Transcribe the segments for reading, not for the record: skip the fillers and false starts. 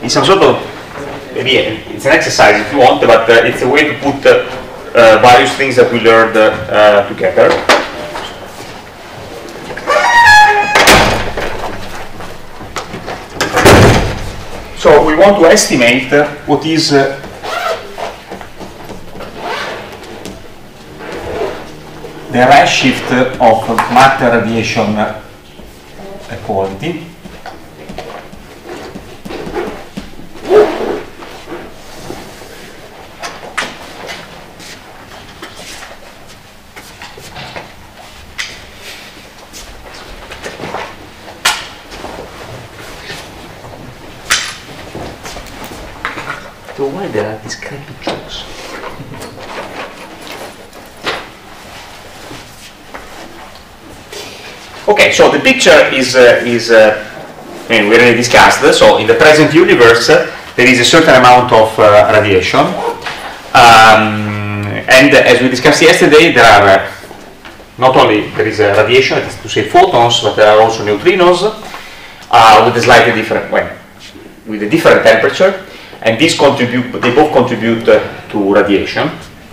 in some sort of, maybe it's an exercise if you want, but it's a way to put various things that we learned together. So we want to estimate what is the redshift of matter radiation quality. So why there are these crappy jokes? Okay, so the picture is I mean, we already discussed. So in the present universe, there is a certain amount of radiation, and as we discussed yesterday, there are not only there is radiation, that is to say photons, but there are also neutrinos with a slightly different, well, with a different temperature. And these contribute, they both contribute to radiation.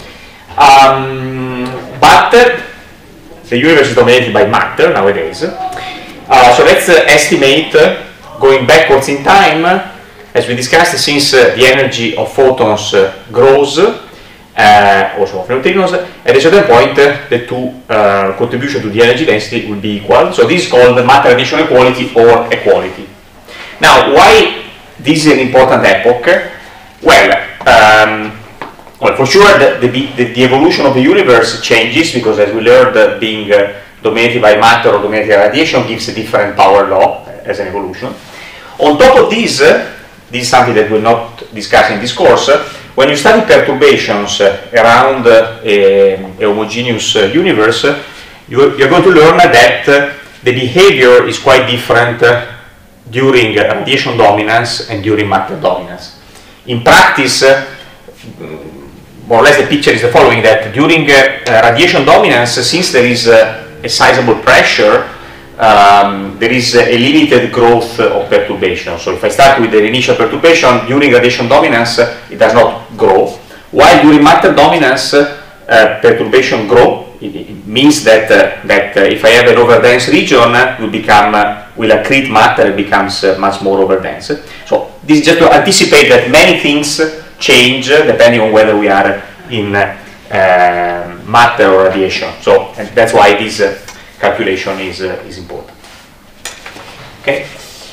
But the universe is dominated by matter nowadays. So let's estimate, going backwards in time, as we discussed, since the energy of photons grows, also of neutrinos, at a certain point the two contribution to the energy density will be equal. So this is called matter radiation equality or equality. Now, why this is an important epoch? Well, well, for sure the evolution of the universe changes, because as we learned, being dominated by matter or dominated by radiation gives a different power law as an evolution. On top of this, this is something that we'll not discuss in this course, when you study perturbations around a homogeneous universe, you're going to learn that the behavior is quite different during radiation dominance and during matter dominance. In practice, more or less the picture is the following, that during radiation dominance, since there is a sizable pressure, there is a limited growth of perturbation. So if I start with the initial perturbation, during radiation dominance, it does not grow, while during matter dominance, perturbation grow. It means that if I have an overdense region, will accrete matter, it becomes much more overdense. So this is just to anticipate that many things change depending on whether we are in matter or radiation. So and that's why this calculation is important. Okay.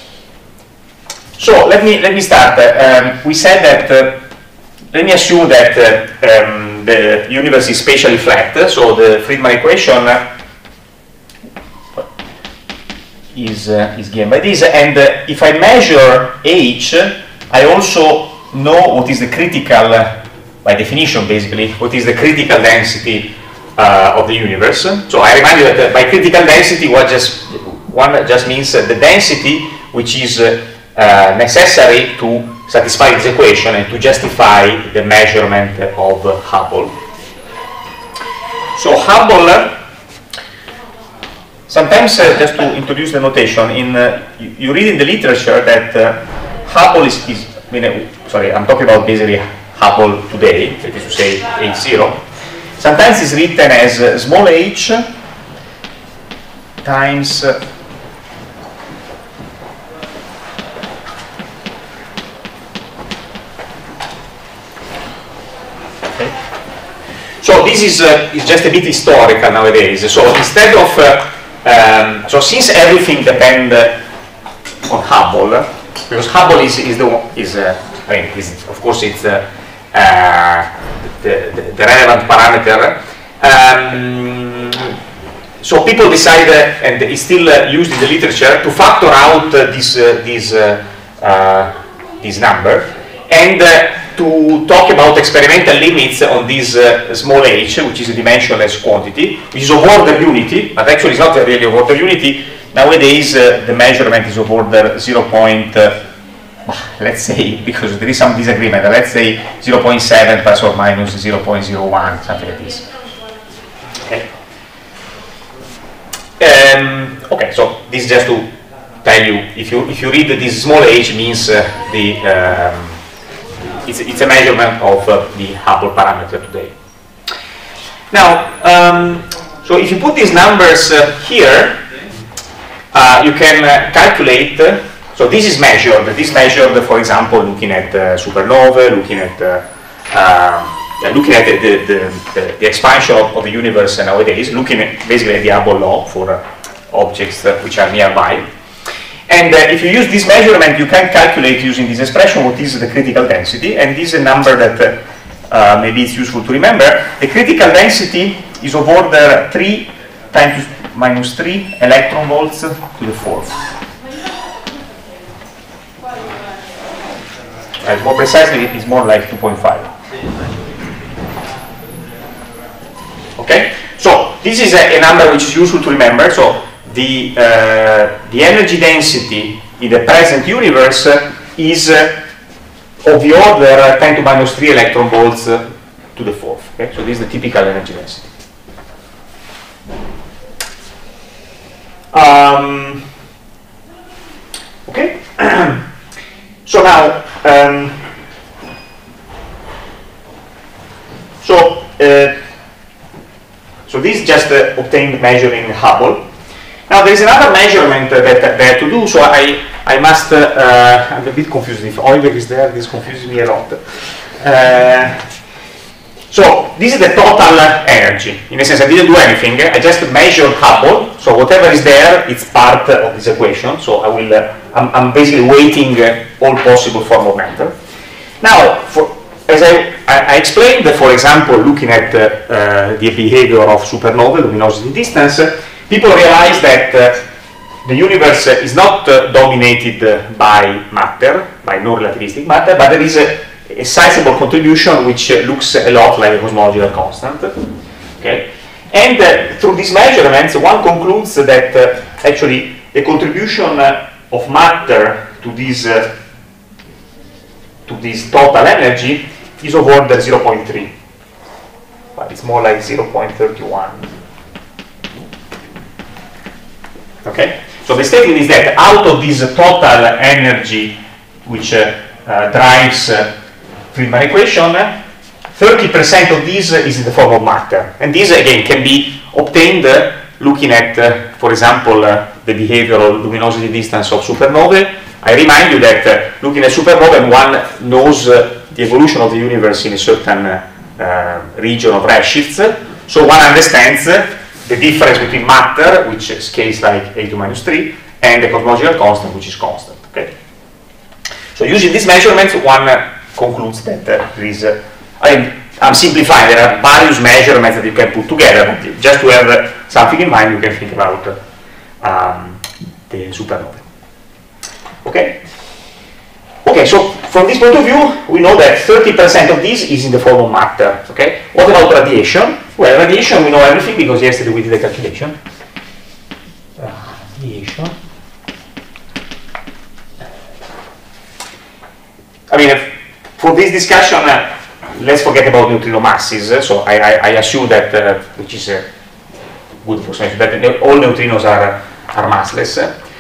So let me start. We said that let me assume that the universe is spatially flat, so the Friedmann equation is given by this, and if I measure h, I also know what is the critical, by definition basically, what is the critical density of the universe. So I remind you that by critical density, one just means the density which is necessary to satisfy this equation and to justify the measurement of Hubble. So Hubble, sometimes just to introduce the notation, you read in the literature that Hubble is I mean, sorry, I'm talking about basically Hubble today, that is to say H0. Sometimes it's written as small h times so this is just a bit historical nowadays. So instead of so since everything depends on Hubble, because Hubble is of course it's the relevant parameter. So people decided, and it's still used in the literature, to factor out this number and to talk about experimental limits on this small h, which is a dimensionless quantity, which is of order unity, but actually it's not really of order unity. Nowadays the measurement is of order 0. Let's say, because there is some disagreement, let's say 0.7 plus or minus 0.01, something like this. Okay. Okay, so this is just to tell you, if you read this small h means it's a measurement of the Hubble parameter today. Now, so if you put these numbers here, you can calculate. So this is measured. This is measured, for example, looking at supernovae, looking at the expansion of the universe nowadays, looking at basically at the Hubble law for objects which are nearby. And if you use this measurement, you can calculate using this expression what is the critical density. And this is a number that maybe it's useful to remember. The critical density is of order 3 times minus 3 electron volts to the fourth. More precisely, it's more like 2.5. Okay, so this is a number which is useful to remember. So the energy density in the present universe is of the order 10 to minus 3 electron volts to the fourth. Okay, so this is the typical energy density. Okay, so now, so this is just obtained measuring Hubble. Now there is another measurement that they have to do, so I must, I'm a bit confused. If Euler is there, this confuses me a lot. So this is the total energy. In a sense, I didn't do anything. I just measured Hubble. So whatever is there, it's part of this equation. So I'm basically weighting all possible form of matter. Now, as I explained, for example, looking at the behavior of supernovae, luminosity distance, people realize that the universe is not dominated by matter, by non-relativistic matter, but there is a sizable contribution which looks a lot like a cosmological constant. Okay? And through these measurements, one concludes that actually the contribution of matter to this total energy is of order 0.3, but it's more like 0.31. Okay? So the statement is that out of this total energy which drives Friedmann equation, 30% of this is in the form of matter. And this, again, can be obtained looking at, for example, the behavior of luminosity distance of supernovae. I remind you that looking at supernovae, one knows the evolution of the universe in a certain region of redshifts. So one understands the difference between matter, which scales like a to minus 3, and the cosmological constant, which is constant. Okay? So using these measurements, one concludes that there is, I'm simplifying, there are various measurements that you can put together, but just to have something in mind, you can think about the supernovae. Okay? Okay, so from this point of view, we know that 30% of this is in the form of matter. Okay? What about radiation? Well, radiation, we know everything because yesterday we did a calculation. Radiation. I mean, for this discussion, let's forget about neutrino masses. So I assume that, which is a good approximation, that all neutrinos are massless.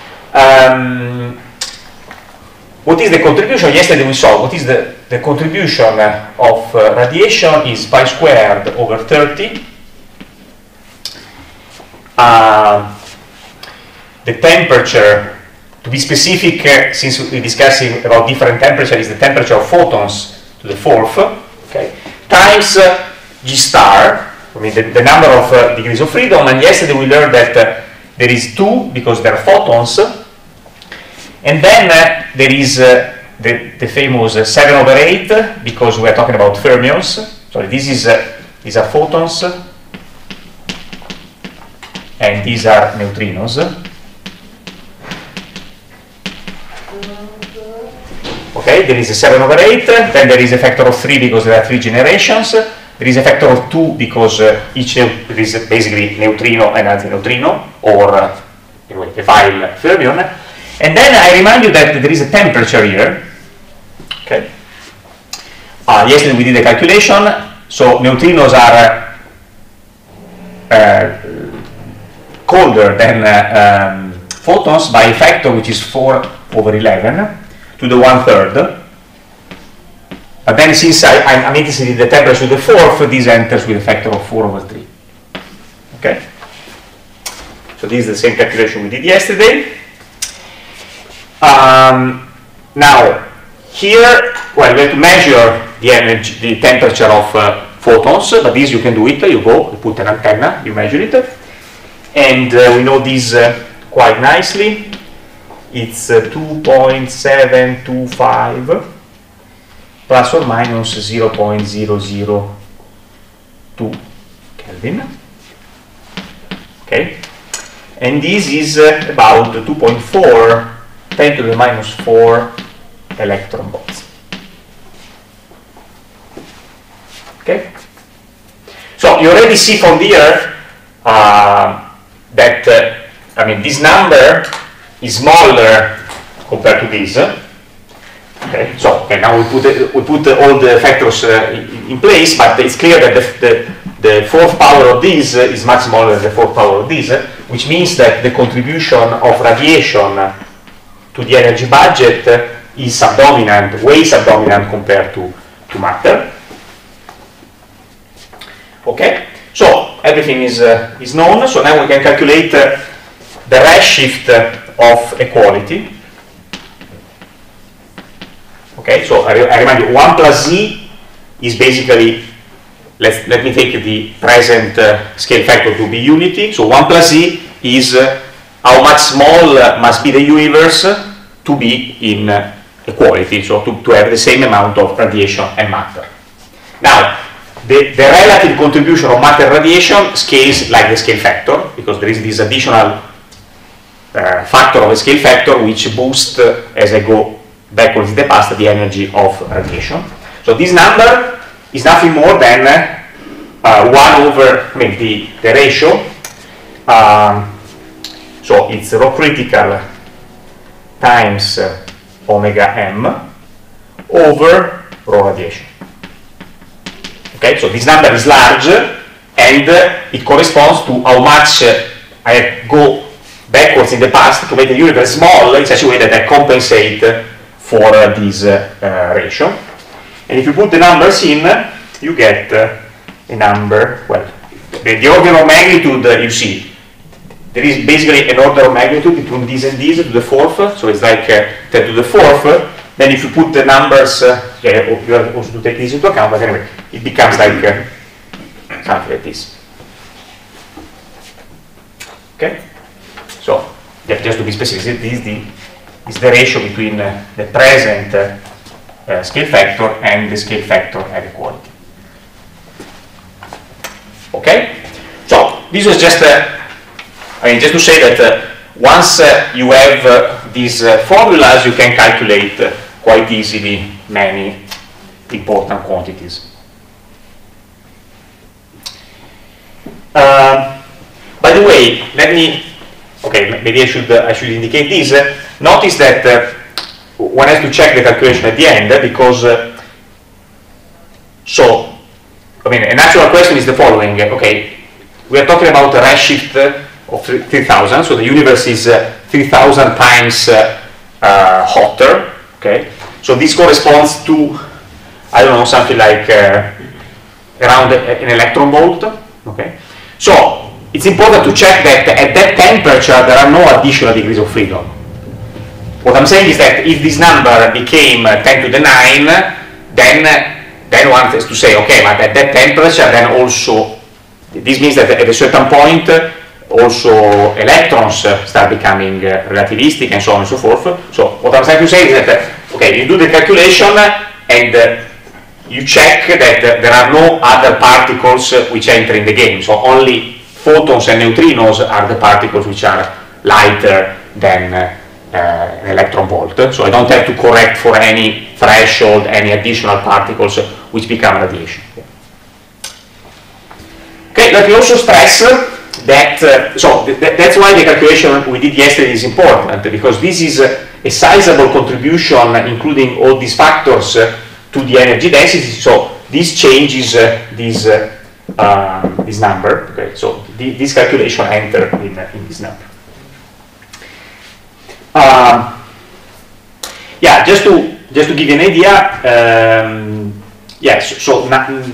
What is the contribution? Yesterday we saw what is the contribution of radiation is pi squared over 30. The temperature, to be specific, since we're discussing about different temperature, is the temperature of photons to the fourth, okay, times G star, I mean the number of degrees of freedom. And yesterday we learned that there is 2 because there are photons. And then there is the famous 7 over 8 because we are talking about fermions. So these are photons and these are neutrinos. Okay, there is a 7 over 8, then there is a factor of 3 because there are 3 generations. There is a factor of 2 because each there is basically neutrino and antineutrino, or anyway, a file fermion. And then I remind you that there is a temperature here. Okay. Yesterday we did a calculation. So neutrinos are colder than photons by a factor which is 4/11 to the 1/3. But then since I'm interested in the temperature to the 4th, this enters with a factor of 4/3. Okay? So this is the same calculation we did yesterday. Now, here, well, we have to measure the energy, the temperature of photons, but this you can do it. You go, you put an antenna, you measure it, and we know this quite nicely. It's 2.725 plus or minus 0.002 Kelvin. Okay, and this is about 2.4 10 to the minus 4 electron volts. Okay, so you already see from here that I mean, this number is smaller compared to this. Okay, so okay, now we put all the factors in place, but it's clear that the fourth power of this is much smaller than the fourth power of this, which means that the contribution of radiation to the energy budget is subdominant, way subdominant compared to matter. Okay, so everything is known. So now we can calculate the redshift of equality. Okay, so I remind you, 1 plus z is basically, let me take the present scale factor to be unity. So 1 plus z is how much small must be the universe to be in equality, so to have the same amount of radiation and matter. Now, the relative contribution of matter radiation scales like the scale factor, because there is this additional factor of a scale factor which boosts, as I go backwards in the past, the energy of radiation. So this number is nothing more than 1 over, I mean, the ratio. So it's rho critical times omega m over rho radiation. Okay, so this number is large, and it corresponds to how much I go backwards in the past to make the universe small in such a way that I compensate for this ratio. And if you put the numbers in, you get a number, well, the order of magnitude you see. There is basically an order of magnitude between this and this to the 4th, so it's like 10 to the 4th. Then if you put the numbers, yeah, you have also to take this into account, but anyway, it becomes like something like this. Okay? So, just to be specific, this is the ratio between the present scale factor and the scale factor at equality. Okay? So, this was just just to say that once you have these formulas, you can calculate quite easily many important quantities. By the way, maybe I should indicate this. Notice that one has to check the calculation at the end, because a natural question is the following. Okay, we are talking about a redshift of 3000, so the universe is 3000 times hotter. Okay, so this corresponds to, I don't know, something like around an electron volt. Okay, so it's important to check that at that temperature there are no additional degrees of freedom. What I'm saying is that if this number became 10 to the 9, then one has to say, okay, but at that temperature, then also, this means that at a certain point, also electrons start becoming relativistic and so on and so forth. So what I'm trying to say is that, okay, you do the calculation and you check that there are no other particles which enter in the game. So only photons and neutrinos are the particles which are lighter than an electron volt. So I don't have to correct for any threshold, any additional particles which become radiation. Okay, let me also stress that, that's why the calculation we did yesterday is important, because this is a sizable contribution, including all these factors, to the energy density. So this changes this number. Okay, so this calculation entered in this number. Yeah, just to give you an idea, yes, so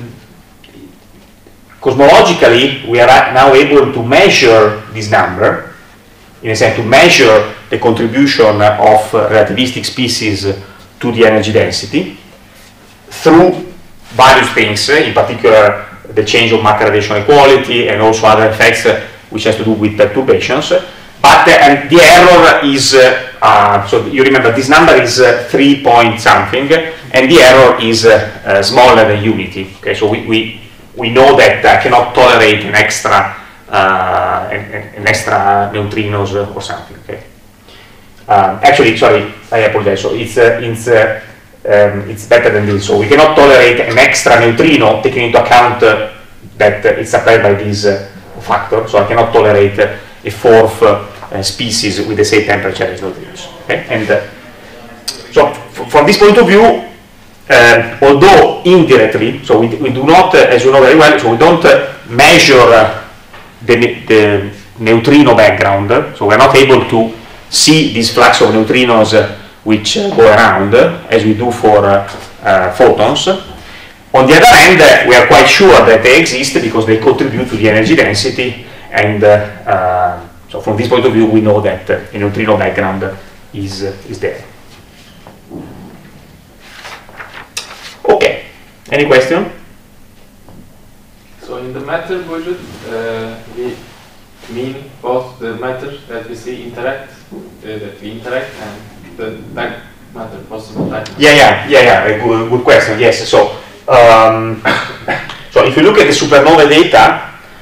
cosmologically we are now able to measure this number, in a sense to measure the contribution of relativistic species to the energy density through various things, in particular the change of matter radiation equality and also other effects which has to do with perturbations. But and the error is, so you remember this number is 3 point something, and the error is smaller than unity. Okay, so we know that I cannot tolerate an extra neutrinos or something. Okay. Actually, sorry, I apologize. So it's better than this. So we cannot tolerate an extra neutrino taking into account that it's supplied by this factor. So I cannot tolerate a fourth species with the same temperature as neutrinos. Okay? And so from this point of view, although indirectly, so we do not, as you know very well, so we don't measure the neutrino background, so we're not able to see this flux of neutrinos which go around as we do for photons. On the other hand, we are quite sure that they exist because they contribute to the energy density, and so from this point of view we know that a neutrino background is there. Okay, any question? So in the matter budget, we mean both the matter that we see interact, that we interact, and the dark matter, possible dark matter. Yeah. A good question. Yes. So, so if you look at the supernova data,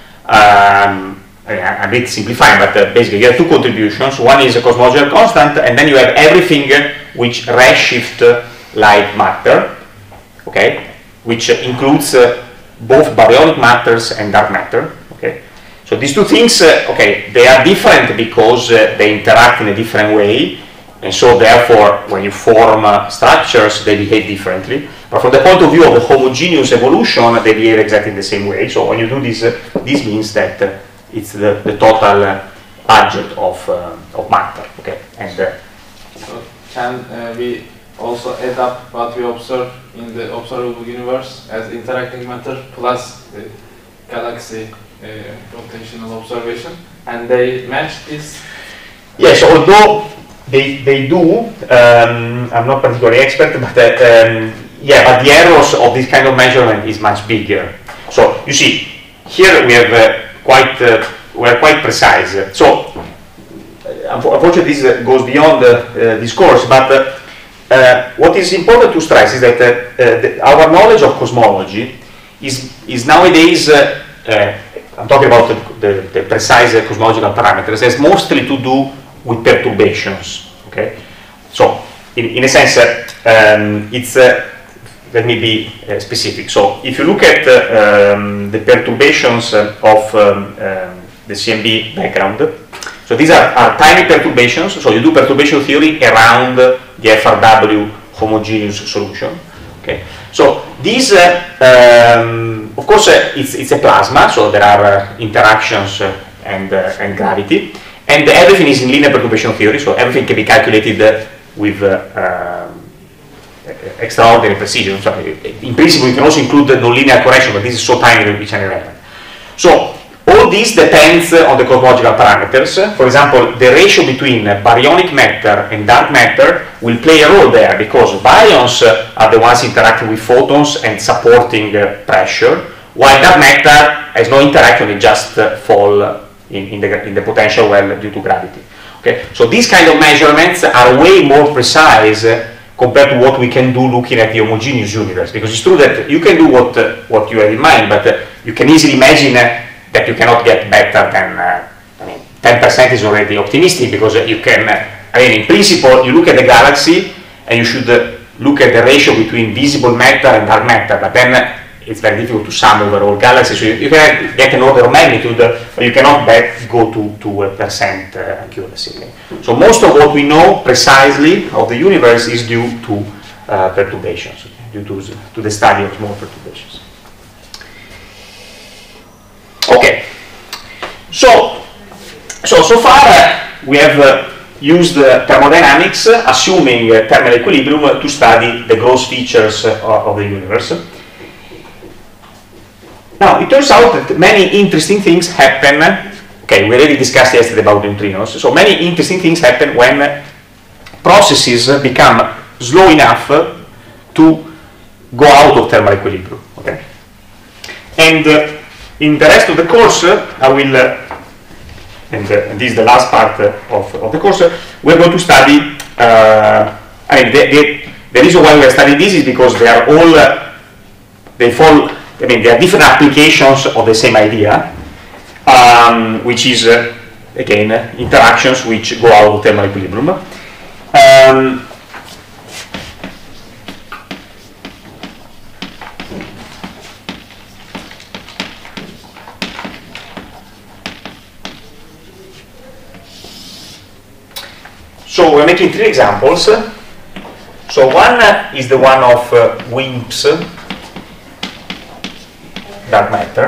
a bit simplifying, but basically you have two contributions. One is a cosmological constant, and then you have everything which redshift light matter. Okay, which includes both baryonic matters and dark matter. Okay, so these two things, okay, they are different because they interact in a different way, and so therefore when you form structures they behave differently. But from the point of view of the homogeneous evolution, they behave exactly the same way. So when you do this, this means that it's the total budget of matter. Okay, and so can we also add up what we observe in the observable universe as interacting matter plus the galaxy rotational observation, and they match this? Yes, although they do, I'm not particularly expert, but yeah, but the errors of this kind of measurement is much bigger. So you see, here we have we are quite precise. So unfortunately this goes beyond this course, but what is important to stress is that our knowledge of cosmology is nowadays, I'm talking about the precise cosmological parameters, has mostly to do with perturbations. Okay, so in a sense, it's let me be specific. So if you look at the perturbations of the CMB background, so these are tiny perturbations. So you do perturbation theory around the FRW homogeneous solution. Okay, so these, of course, it's a plasma, so there are interactions and gravity, and everything is in linear perturbation theory. So everything can be calculated with extraordinary precision. So in principle, you can also include the nonlinear correction, but this is so tiny that it's irrelevant. So all this depends on the cosmological parameters. For example, the ratio between baryonic matter and dark matter will play a role there, because baryons are the ones interacting with photons and supporting pressure, while dark matter has no interaction, it just fall in the potential well due to gravity. Okay, so these kind of measurements are way more precise compared to what we can do looking at the homogeneous universe, because it's true that you can do what you have in mind, but you can easily imagine that you cannot get better than, I mean, 10% is already optimistic, because you can, I mean, in principle, you look at the galaxy and you should look at the ratio between visible matter and dark matter, but then it's very difficult to sum over all galaxies. So you can get an order of magnitude, but you cannot go to a percent accuracy. So most of what we know precisely of the universe is due to perturbations, due to the study of small perturbations. Okay, so far we have used thermodynamics, assuming thermal equilibrium, to study the gross features of the universe. Now, it turns out that many interesting things happen. Okay, we already discussed yesterday about neutrinos. So many interesting things happen when processes become slow enough to go out of thermal equilibrium. Okay, and in the rest of the course, I will, and this is the last part of the course, we're going to study. I mean, the reason why we are studying this is because they are all they fall. I mean, there are different applications of the same idea, which is, again, interactions which go out of thermal equilibrium. So we're making 3 examples. So one is the one of WIMPs, dark matter.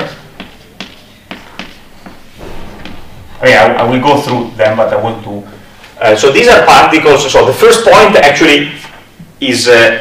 I mean, I will go through them, but I want to. So these are particles. So the first point actually is I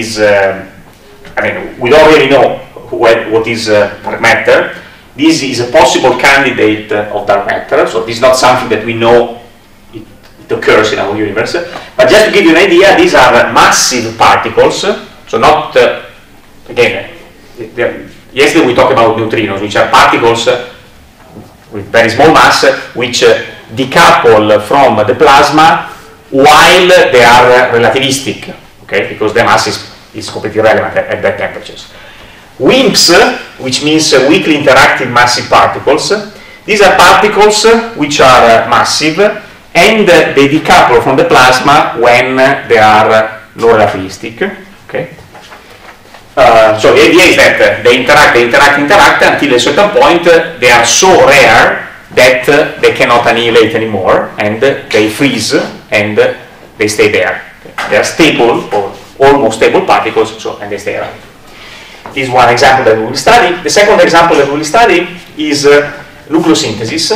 mean, we don't really know what is dark matter. This is a possible candidate of dark matter. So this is not something that we know it occurs in our universe. But just to give you an idea, these are massive particles. So not again. Yesterday we talked about neutrinos, which are particles with very small mass, which decouple from the plasma while they are relativistic, okay? Because the mass is completely relevant at that temperatures. WIMPs, which means weakly interacting massive particles, these are particles which are massive and they decouple from the plasma when they are non relativistic, okay? So the idea is that they interact until a certain point they are so rare that they cannot annihilate anymore and they freeze and they stay there. They are stable or almost stable particles, so, and they stay around. This is one example that we will study. The second example that we will study is nucleosynthesis.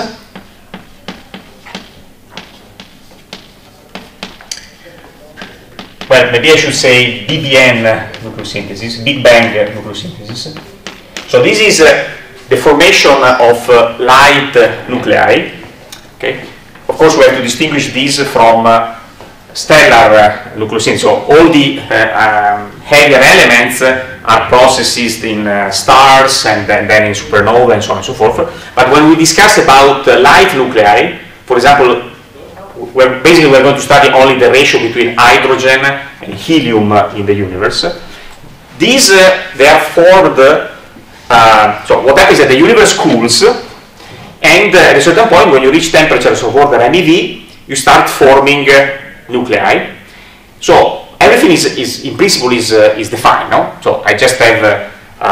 Well, maybe I should say BBN nucleosynthesis, Big Bang nucleosynthesis. So this is the formation of light nuclei. Okay. Of course, we have to distinguish these from stellar nucleosynthesis. So all the heavier elements are processed in stars and then in supernova and so on and so forth. But when we discuss about light nuclei, for example, we're going to study only the ratio between hydrogen and helium in the universe. These they are formed. So what happens is that the universe cools, and at a certain point, when you reach temperatures of order MeV, you start forming nuclei. So everything is in principle is defined. No? So I just have.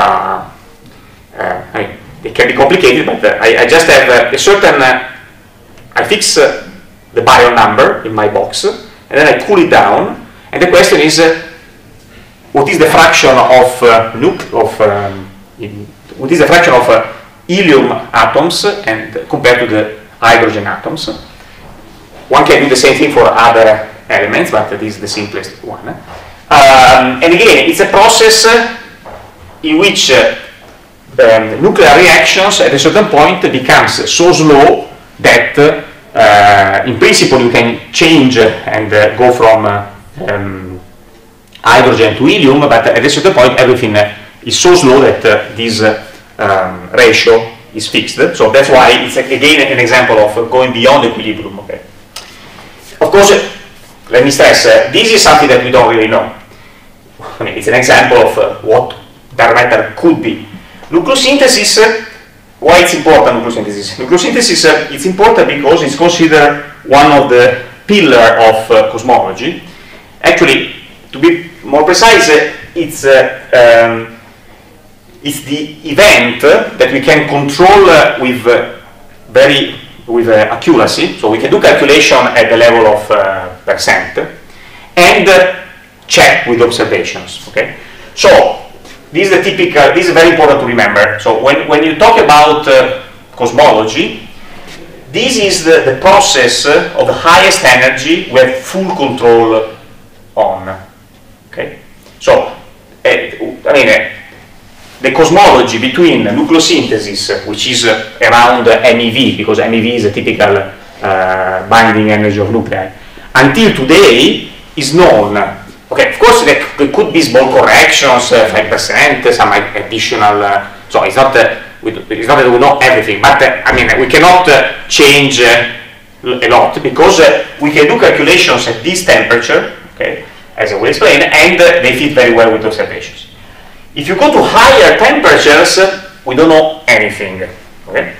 I mean, it can be complicated, but I just have a certain. I fix the baryon number in my box, and then I cool it down. And the question is, what is the fraction of what is the fraction of helium atoms and compared to the hydrogen atoms? One can do the same thing for other elements, but this is the simplest one. And again, it's a process in which nuclear reactions at a certain point becomes so slow that in principle you can change and go from hydrogen to helium, but at a certain point everything is so slow that this ratio is fixed. So that's why it's again an example of going beyond equilibrium. Okay. Of course, let me stress, this is something that we don't really know. I mean, it's an example of what dark matter could be. Nucleosynthesis, why it's important, nucleosynthesis? Nucleosynthesis, it's important because it's considered one of the pillars of cosmology. Actually, to be more precise, it's the event that we can control with accuracy. So we can do calculation at the level of percent and check with observations. Okay. So this is the typical. This is very important to remember. So when you talk about cosmology, this is the process of the highest energy we have full control on. Okay? So, the cosmology between nucleosynthesis, which is around MeV, because MeV is a typical binding energy of nuclei, until today is known. Okay, of course there could be small corrections, 5%, some additional, so it's not that we know everything, but we cannot change a lot, because we can do calculations at this temperature, okay, as I will explain, and they fit very well with observations. If you go to higher temperatures, we don't know anything. Okay?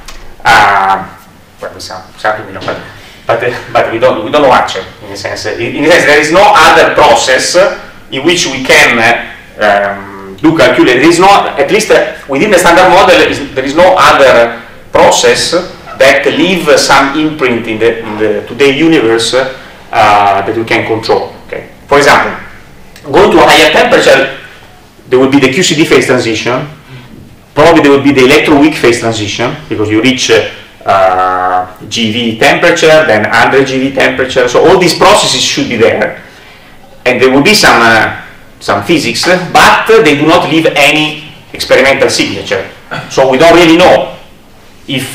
Well, something we know, but we don't know much. In a sense, there is no other process in which we can do calculate. There is no, at least within the standard model, there is no other process that leave some imprint in the today universe that we can control. Okay? For example, going to a higher temperature, there will be the QCD phase transition. Probably there will be the electroweak phase transition, because you reach GeV temperature, then 100 GeV temperature. So all these processes should be there, and there will be some physics, but they do not leave any experimental signature. So we don't really know if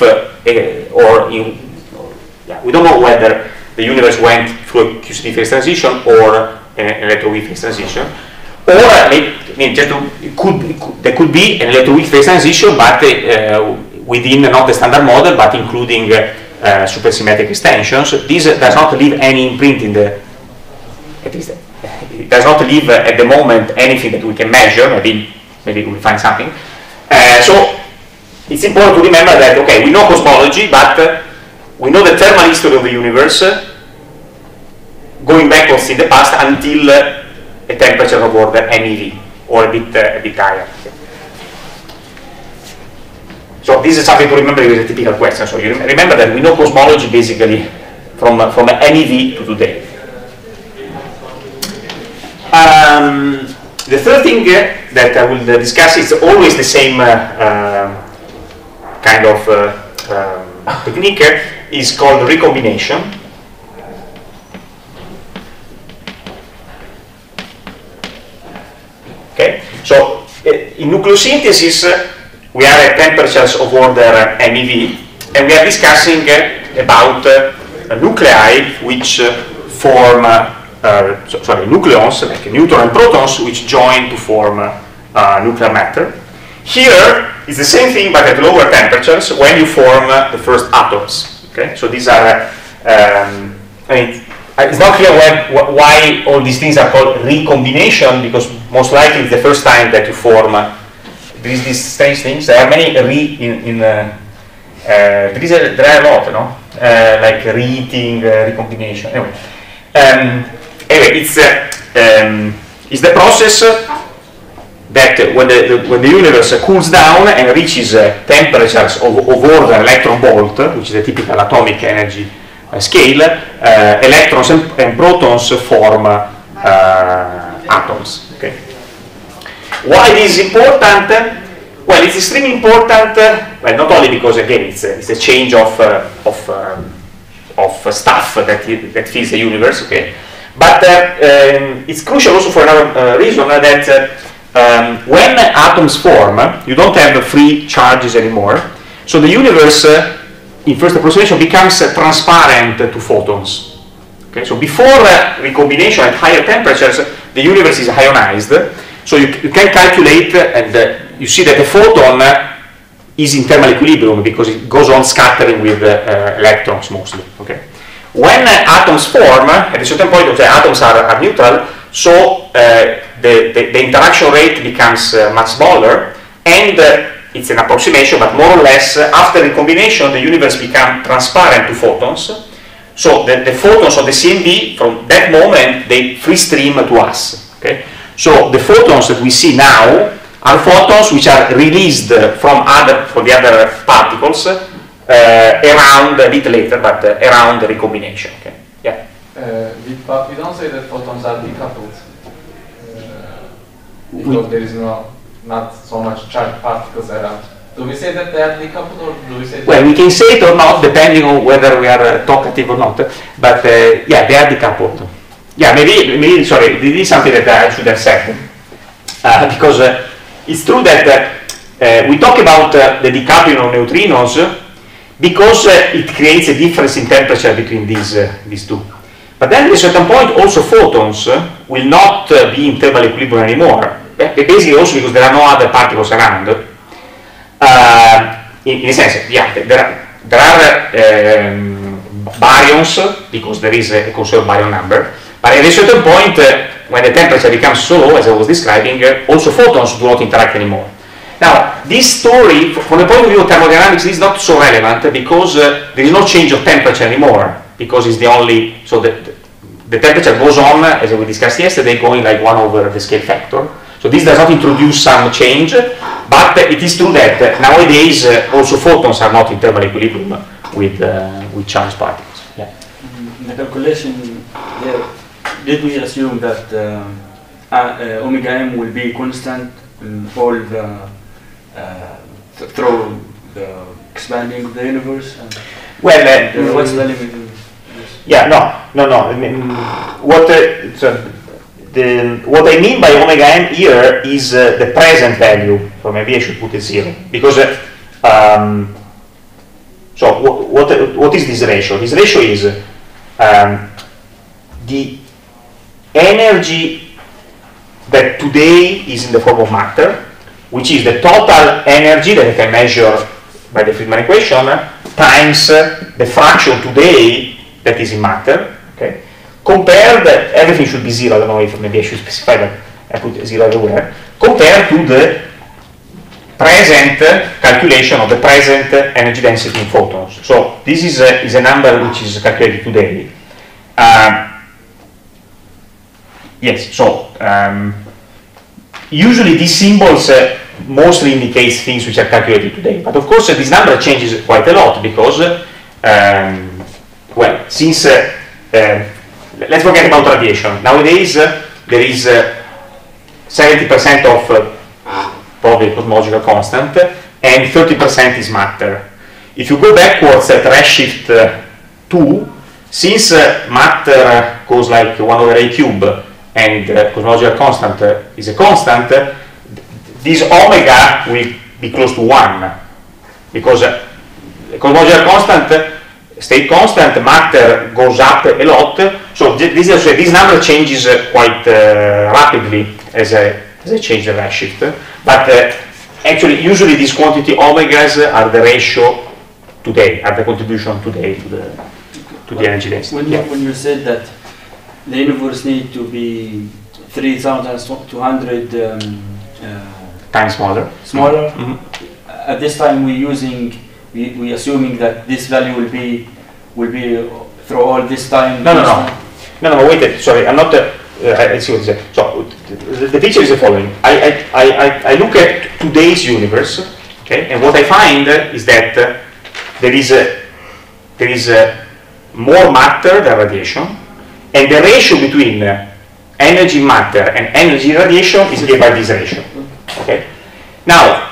we don't know whether the universe went through a QCD phase transition or an electroweak phase transition. Or there could be an electroweak phase transition, but within not the standard model, but including supersymmetric extensions. This does not leave any imprint in the, at least it does not leave at the moment anything that we can measure. Maybe we'll find something. So it's important to remember that, okay, we know cosmology, but we know the thermal history of the universe going backwards in the past until a temperature of order MeV, or a bit higher. So this is something to remember with a typical question. So you remember that we know cosmology basically from MeV to today. The third thing that I will discuss is always the same kind of technique, is called recombination. Okay, so in nucleosynthesis we are at temperatures of order MeV, and we are discussing about nuclei which form, nucleons, like neutrons and protons, which join to form nuclear matter. Here is the same thing, but at lower temperatures, when you form the first atoms. Okay, so these are, it's not clear why all these things are called recombination, because most likely it's the first time that you form. There is these strange things. There are many there are a lot, no? Like reheating, recombination. Anyway, it's the process that when the universe cools down and reaches temperatures of order electron volt, which is a typical atomic energy scale, electrons and protons form atoms. Okay. Why this is important? Well, it's extremely important. Well, not only because again it's a change of stuff that fills the universe. Okay, but it's crucial also for another reason, that when atoms form, you don't have free charges anymore. So the universe, in first approximation, becomes transparent to photons. Okay, so before recombination at higher temperatures, the universe is ionized. So you can calculate, and you see that the photon is in thermal equilibrium because it goes on scattering with electrons mostly. Okay, when atoms form, at a certain point, the atoms are neutral, so the interaction rate becomes much smaller, and it's an approximation, but more or less, after recombination, the universe becomes transparent to photons. So the photons of the CMB, from that moment, they free stream to us. Okay? So the photons that we see now are photons which are released from the other particles around a bit later, but around the recombination. Okay? Yeah. But we don't say that photons are decoupled because there is not so much charged particles around. Do we say that they are decoupled, or do we say that? Well, we can say it or not, depending on whether we are talkative or not. But yeah, they are decoupled. Yeah, maybe sorry, this is something that I should have said. Because it's true that we talk about the decoupling of neutrinos because it creates a difference in temperature between these two. But then at a certain point, also photons will not be in thermal equilibrium anymore. Basically, also because there are no other particles around. In a sense, yeah, there are baryons because there is a conserved baryon number. But at a certain point, when the temperature becomes so low, as I was describing, also photons do not interact anymore. Now, this story, from the point of view of thermodynamics, is not so relevant because there is no change of temperature anymore, because it's the only, so the temperature goes on, as we discussed yesterday, going like 1 over the scale factor. So this does not introduce some change, but it is true that nowadays also photons are not in thermal equilibrium with charged particles. Yeah. In the calculation there, did we assume that omega m will be constant in all the through the expanding of the universe? Well, what's the limit in this? Yeah, no. I mean, what I mean by omega m here is the present value. So maybe I should put it 0 because. So what is this ratio? This ratio is the energy that today is in the form of matter, which is the total energy that I can measure by the Friedmann equation times the fraction today that is in matter. Okay, compared, everything should be 0. I don't know if maybe I should specify that I put 0 everywhere. Compared to the present calculation of the present energy density in photons. So this is a number which is calculated today. Yes, so usually these symbols mostly indicates things which are calculated today. But of course this number changes quite a lot because, well, since, let's forget about radiation. Nowadays there is 70% of probably cosmological constant, and 30% is matter. If you go backwards at redshift 2, since matter goes like 1 over a cube, and cosmological constant is a constant, this omega will be close to 1, because cosmological constant, state constant, matter goes up a lot, so this number changes quite rapidly as I change the redshift. But actually, usually these quantity omegas are the ratio today, are the contribution today to the energy density. When you said that the universe needs to be 3,200 times smaller. Mm-hmm. At this time, we assuming that this value will be through all this time. No. Wait. Sorry, I'm not. I see what you said. So the picture is the following. I look at today's universe, okay, and what I find is that there is more matter than radiation, and the ratio between energy matter and energy radiation is given by this ratio. Okay. Now,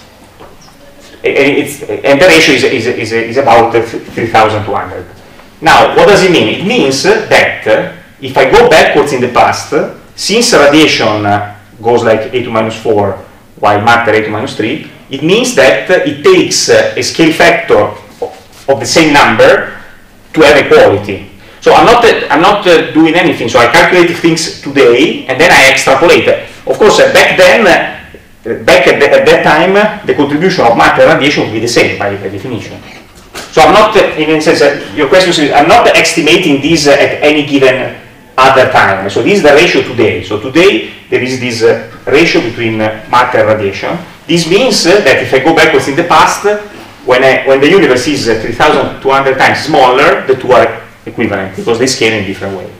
and the ratio is about 3,200. Now, what does it mean? It means that if I go backwards in the past, since radiation goes like a to minus 4, while matter a to minus 3, it means that it takes a scale factor of the same number to have equality. So I'm not doing anything. So I calculate things today, and then I extrapolate. Of course, back then, at that time, the contribution of matter and radiation will be the same by definition. So I'm not, in a sense, your question is, I'm not estimating this at any given other time. So this is the ratio today. So today there is this ratio between matter and radiation. This means that if I go backwards in the past, when the universe is 3,200 times smaller, the two are equivalent because they scale in a different way.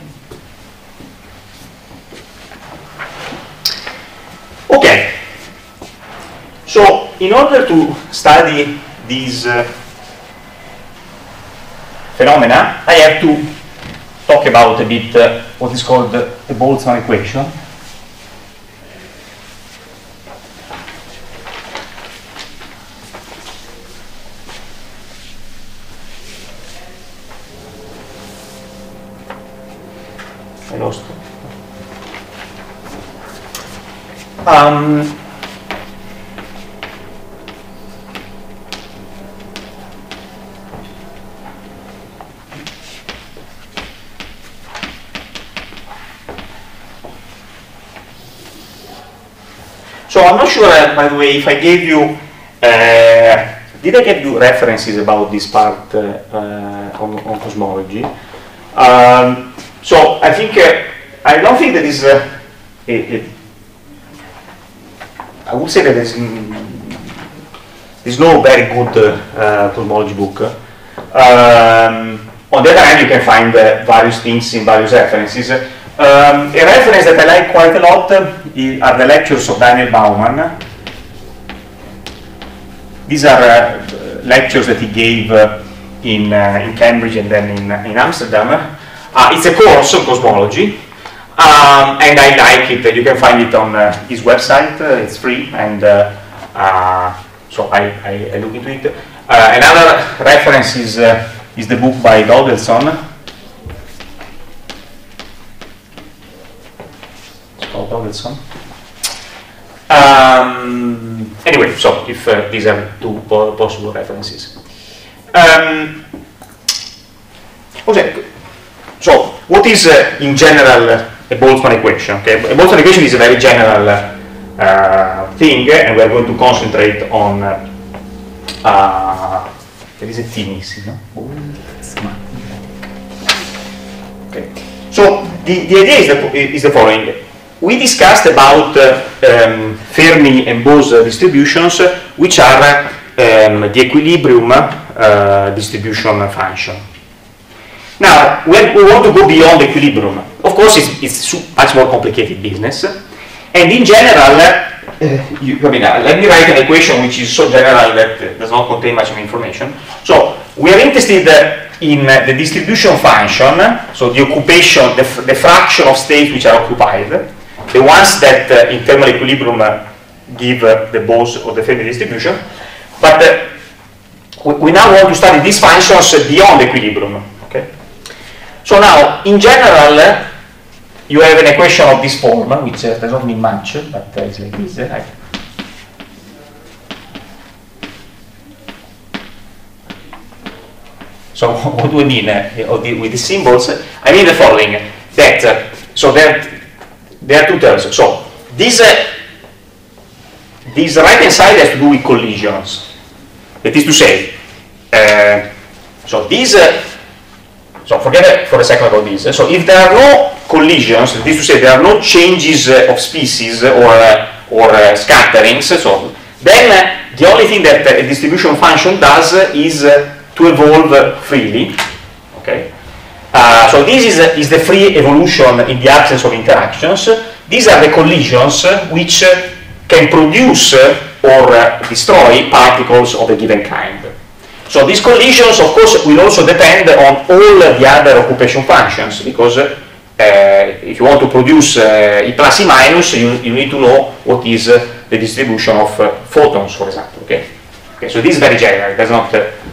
Okay. So in order to study these phenomena, I have to talk about a bit what is called the Boltzmann equation. So I'm not sure, by the way, if I gave you, did I give you references about this part on cosmology? So I think, I don't think that is, I would say that there's no very good cosmology book. On the other hand, you can find various things in various references. A reference that I like quite a lot are the lectures of Daniel Baumann. These are lectures that he gave in Cambridge and then in Amsterdam. It's a course on cosmology, and I like it. You can find it on his website. It's free, and so I look into it. Another reference is the book by Dodelson. Dodelson. Anyway, so if these are two possible references. Okay. So what is in general a Boltzmann equation? Okay, a Boltzmann equation is a very general thing, and we are going to concentrate on. There is a T missing, no? Okay. So the idea is the following. We discussed about Fermi and Bose distributions, which are the equilibrium distribution function. Now, when we want to go beyond equilibrium, of course, it's much more complicated business. And in general, let me write an equation which is so general that does not contain much information. So, we are interested in the distribution function, so the occupation, the fraction of states which are occupied, the ones that in thermal equilibrium give the Bose or the Fermi distribution, but we now want to study these functions beyond equilibrium. Okay? So now, in general, you have an equation of this form, which does not mean much, but it's like this. So what do I mean with the symbols? I mean the following, that, so there are two terms. So this right-hand side has to do with collisions. That is to say, so these, so forget for a second about this. So if there are no collisions, that is to say there are no changes of species or scatterings, so then the only thing that a distribution function does is to evolve freely. Okay. So this is the free evolution in the absence of interactions. These are the collisions which can produce or destroy particles of a given kind. So these collisions, of course, will also depend on all the other occupation functions, because if you want to produce E plus E minus, you need to know what is the distribution of photons, for example. Okay. Okay. So this is very general. It does not.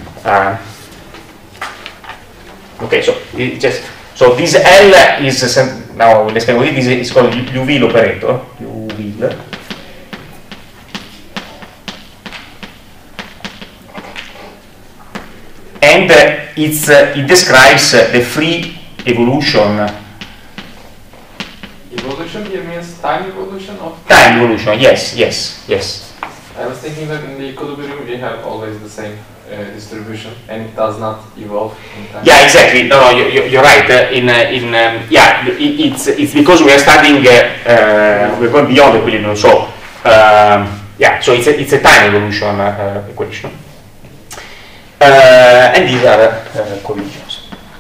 Okay. So it just. So this L is now we'll explain what it is. It's called Liouville operator. Liouville. And it describes the free evolution. Evolution here means time evolution of? Time evolution, yes, yes, yes. I was thinking that in the equilibrium we have always the same distribution and it does not evolve in time. Yeah, exactly. No, you're right. Yeah, it's because we are studying, we're going beyond equilibrium. So, yeah, so it's a time evolution equation. And these are collisions.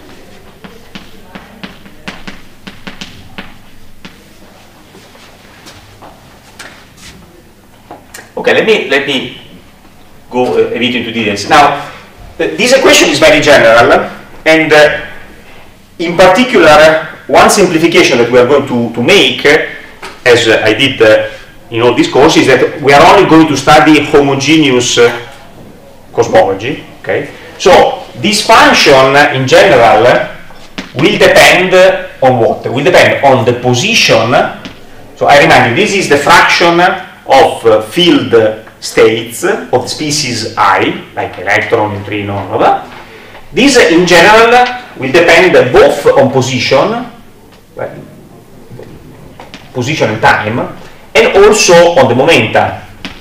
Okay, let me go a bit into details. Now, this equation is very general, and in particular, one simplification that we are going to make, as I did in all these courses, is that we are only going to study homogeneous cosmology. Okay, so this function in general will depend on what? Will depend on the position So I remind you, this is the fraction of field states of species I, like electron, neutrino, blah, blah. This in general will depend both on position, right, position and time, and also on the momenta.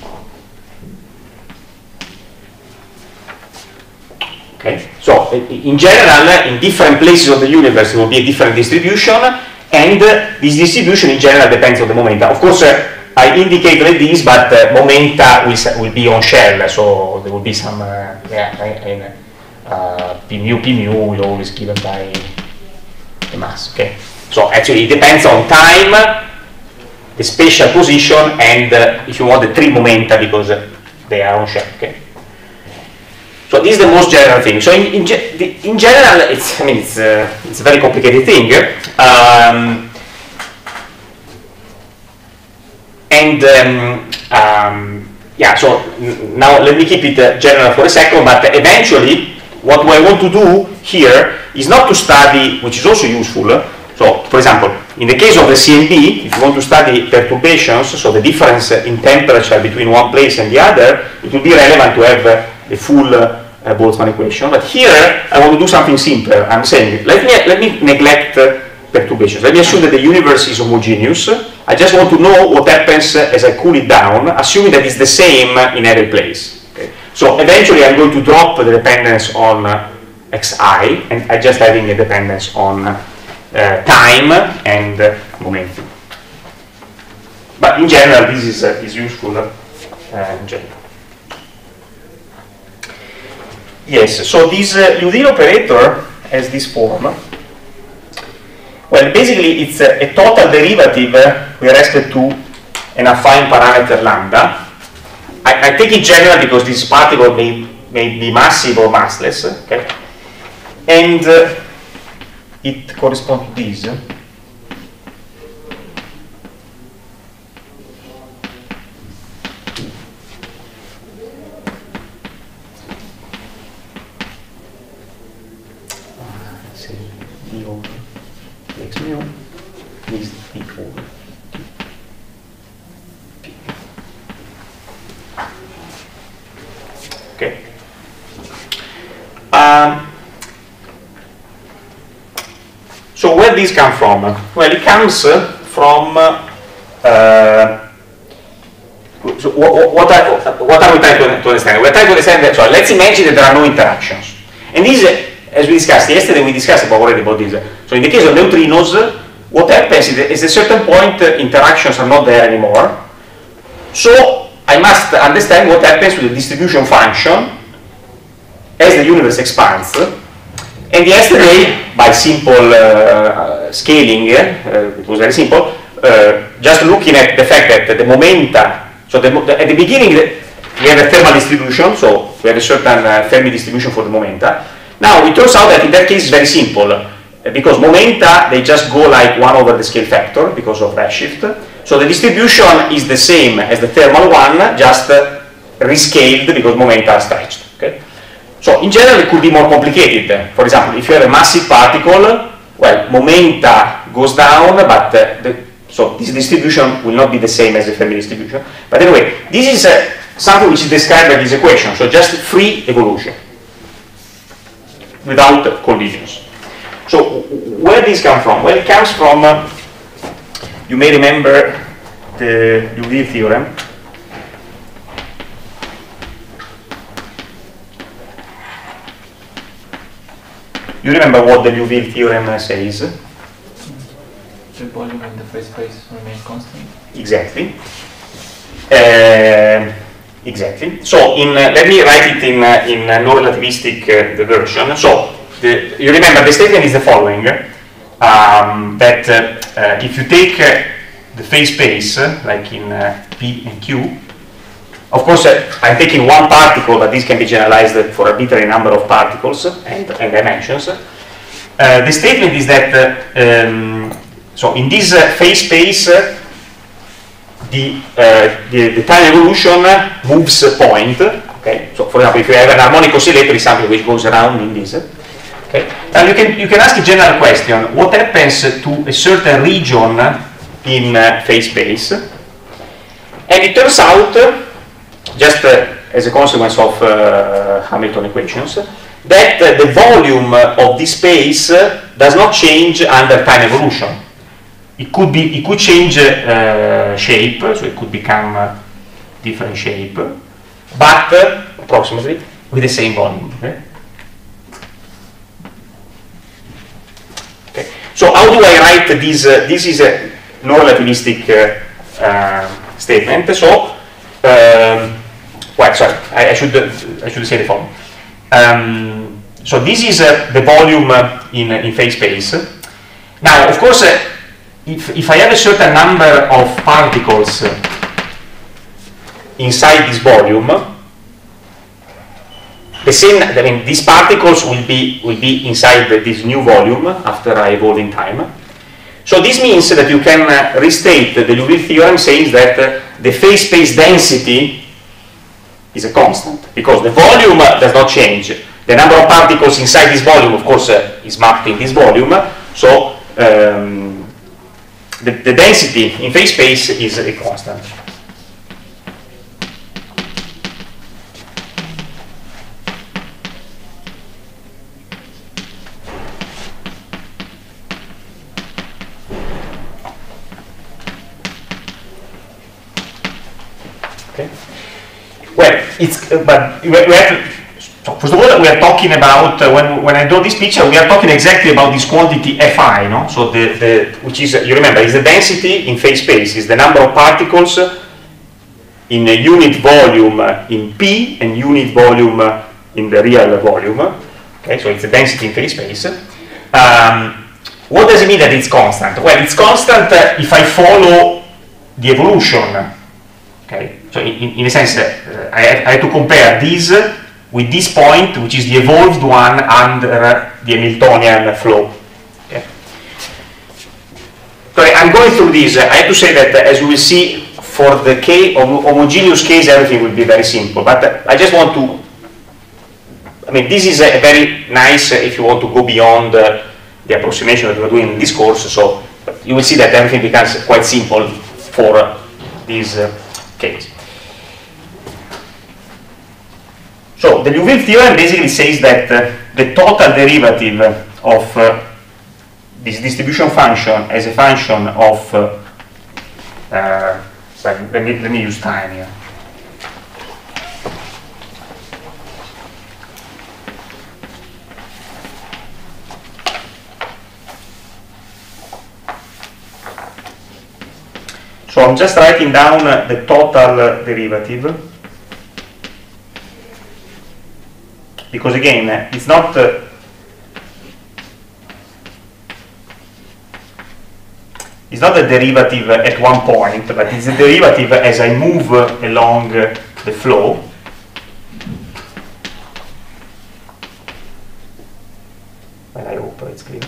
Okay? So in general, in different places of the universe there will be a different distribution, and this distribution in general depends on the momenta. Of course, I indicate like this, but momenta will be on shell, so there will be some p mu will always given by the mass. Okay, so actually it depends on time, the spatial position, and if you want the three momenta because they are on shell. Okay, so this is the most general thing. So in general, it's it's a very complicated thing. Yeah, so now let me keep it general for a second, but eventually what I want to do here is not to study, which is also useful. So, for example, in the case of the CMB, if you want to study perturbations, so the difference in temperature between one place and the other, it will be relevant to have the full Boltzmann equation. But here, I want to do something simpler. I'm saying, let me neglect perturbations. Let me assume that the universe is homogeneous. I just want to know what happens as I cool it down, assuming that it's the same in every place. Okay? So eventually I'm going to drop the dependence on xi, and I'm just having a dependence on time and momentum. But in general, this is useful in general. Yes, so this Houdin operator has this form. Well, basically it's a total derivative with respect to an affine parameter lambda. I take it general because this particle may be massive or massless, okay? And it corresponds to this. Let's see, d over x mu is d over. Okay. So where this come from? Well, it comes from. So what are we trying to understand? We're trying to understand that. So let's imagine that there are no interactions, and this, as we discussed yesterday, we discussed already about this. So in the case of neutrinos, what happens is at a certain point interactions are not there anymore. So I must understand what happens with the distribution function as the universe expands. And yesterday, by simple scaling, it was very simple, just looking at the fact that the momenta, so at the beginning we have a thermal distribution, so we have a certain Fermi distribution for the momenta. Now it turns out that in that case it's very simple, because momenta, they just go like 1 over the scale factor because of redshift. So the distribution is the same as the thermal one, just rescaled because momenta are stretched. Okay? So in general it could be more complicated. For example, if you have a massive particle, well, momenta goes down, but so this distribution will not be the same as the Fermi distribution. But anyway, this is something which is described by this equation, so just free evolution without collisions. So where this comes from? Well, it comes from, you may remember the Liouville theorem. You remember what the Liouville theorem says? The volume in the free space remains constant. Exactly. Exactly. So let me write it in no-relativistic version. So you remember the statement is the following: that if you take the phase space, like in P and Q, of course I'm taking one particle, but this can be generalized for arbitrary number of particles and dimensions. The statement is that so in this phase space, the time evolution moves a point. Okay, so for example, if you have an harmonic oscillator, it's something which goes around in this. Okay, now you can ask a general question: what happens to a certain region in phase space. And it turns out, just as a consequence of Hamilton equations, that the volume of this space does not change under time evolution. It could change shape, so it could become different shape, but approximately with the same volume. Okay? Okay. So how do I write this? This is a non-relativistic statement. So, well, sorry, I should say the following. So this is the volume in phase space. Now, of course, if I have a certain number of particles inside this volume, the same. I mean, these particles will be inside this new volume after I evolve in time. So this means that you can restate the Liouville theorem saying that the phase space density is a constant because the volume does not change. The number of particles inside this volume, of course, is mapped in this volume. So the density in phase space is a constant. Okay. Well, but we have to, so first of all, we are talking about when I draw this picture, we are talking exactly about this quantity Fi, no? So which is, you remember, is the density in phase space, is the number of particles in a unit volume in P and unit volume in the real volume. Okay, so it's the density in phase space. What does it mean that it's constant? Well, it's constant if I follow the evolution. Okay, so in a sense, I have to compare this with this point, which is the evolved one under the Hamiltonian flow. Okay. So I'm going through this. I have to say that, as you will see, for the homogeneous case, everything will be very simple. But I just want to, I mean, this is a very nice, if you want to go beyond the approximation that we're doing in this course. So you will see that everything becomes quite simple for this case. So the Liouville theorem basically says that the total derivative of this distribution function as a function of let me use time here. So I'm just writing down the total derivative, because again, it's not the derivative at one point, but it's the derivative as I move along the flow. Well, I hope it's clear.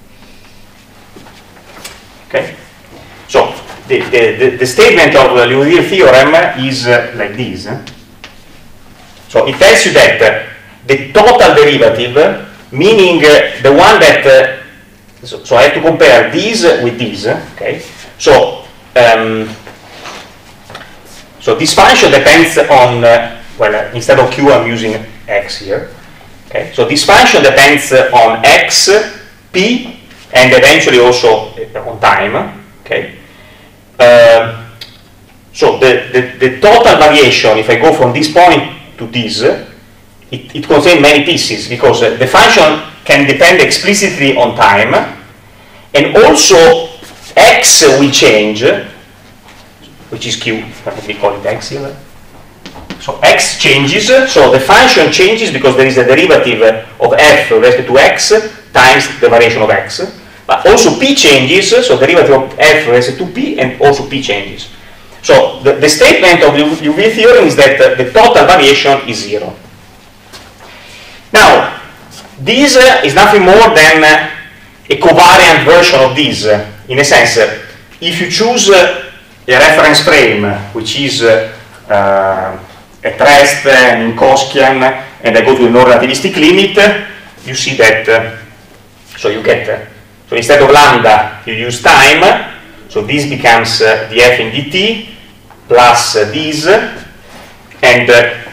Okay, so the statement of the Liouville theorem is like this. So it tells you that the total derivative, meaning the one that, so I have to compare this with this, okay? So, so this function depends on, well, instead of q, I'm using x here. Okay? So this function depends on x, p, and eventually also on time. Okay? So the total variation, if I go from this point to this, it contains many pieces, because the function can depend explicitly on time, and also x will change, which is q, let me call it x here. So x changes, so the function changes because there is a derivative of f with respect to x times the variation of x. But also p changes, so derivative of f with respect to p, and also p changes. So the statement of the Liouville theorem is that the total variation is 0. Now, this is nothing more than a covariant version of this. In a sense, if you choose a reference frame, which is at rest and in Koskian, and I go to a non-relativistic limit, you see that, so you get, so instead of lambda, you use time, So this becomes df in dt plus this, and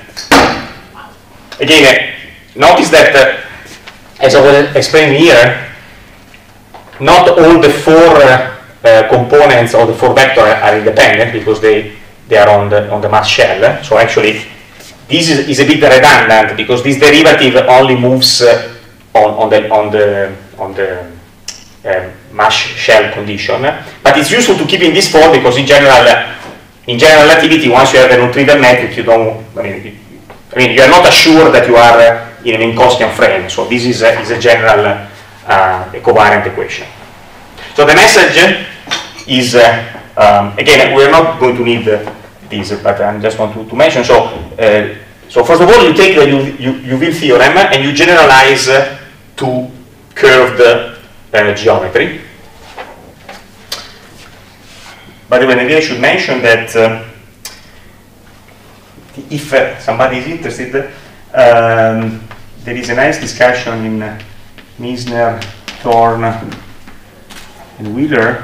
again, notice that as I was explaining here, not all the four components of the four vector are independent because they are on the mass shell. So actually, this is a bit redundant because this derivative only moves on the mass shell condition. But it's useful to keep in this form because in general relativity, once you have a non-trivial metric, you don't. I mean, you are not assured that you are in an Minkowskian frame. So this is a general covariant equation. So the message is, again, we're not going to need this, but I just want to mention. So first of all, you take the Liouville theorem and you generalize to curved geometry. By the way, maybe I should mention that if somebody is interested, there is a nice discussion in Misner, Thorne, and Wheeler,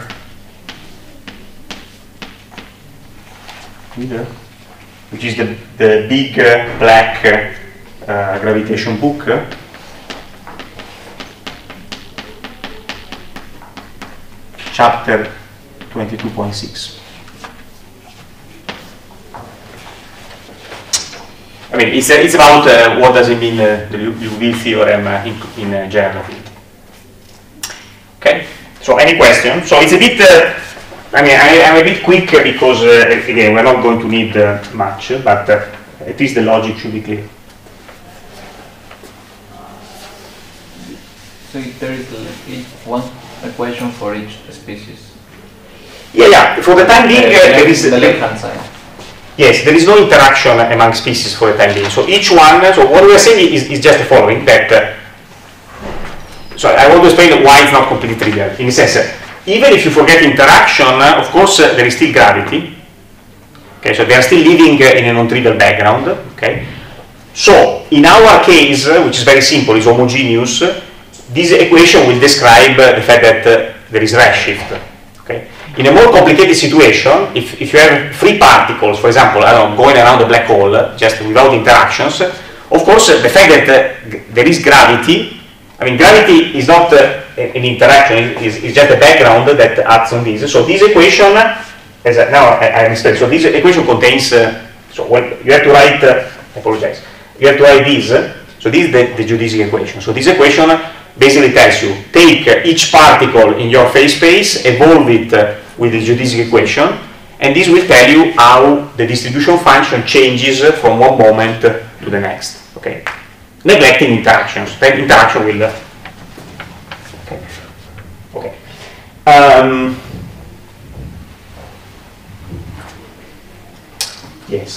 which is the big black gravitation book. Chapter 22.6. I mean, it's about what does it mean, the Liouville theorem in general field. Okay, so any question? So it's a bit, I mean, I'm a bit quick because, again, we're not going to need much, but at least the logic should be clear. So there is one equation for each species. Yeah. For the time being, there is the left-hand side. Yes, there is no interaction among species for the time being. So each one. So what we are saying is just the following: that. So I want to explain why it's not completely trivial. In a sense, even if you forget interaction, of course there is still gravity. Okay, so they are still living in a non-trivial background. Okay. So in our case, which is very simple, is homogeneous. This equation will describe the fact that there is redshift. Okay. In a more complicated situation, if you have free particles, for example, I don't know, going around a black hole, just without interactions, of course, the fact that there is gravity, I mean, gravity is not an interaction, it's just a background that acts on this. So this equation, now I explain, so this equation contains, so when you have to write, I apologize, you have to write this, so this is the geodesic equation. So this equation basically tells you, take each particle in your phase space, evolve it with the geodesic equation, and this will tell you how the distribution function changes from one moment to the next. Okay, neglecting interactions. That interaction will. Okay. Yes.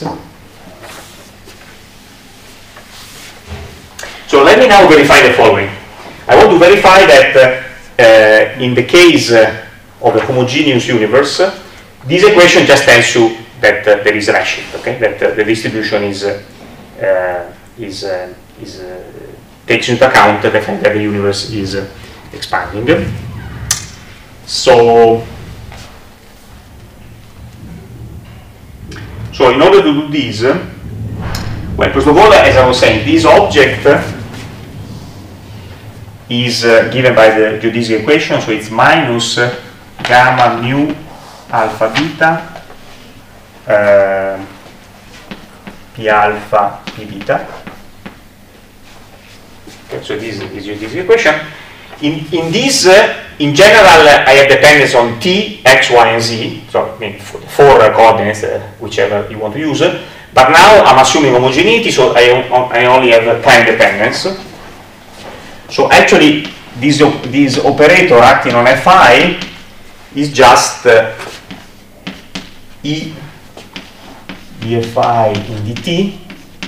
So let me now verify the following. I want to verify that in the case of a homogeneous universe, this equation just tells you that there is redshift, okay? That the distribution takes into account the fact that the universe is expanding. So in order to do this, well, first of all, as I was saying, this object is given by the geodesic equation, so it's minus gamma mu alpha beta p alpha p beta. Okay, so this is the geodesic equation. In this, in general, I have dependence on t, x, y, and z, so I mean four coordinates, whichever you want to use. But now I'm assuming homogeneity, so I only have time dependence. So actually, this operator acting on Fi is just E dFi in dt.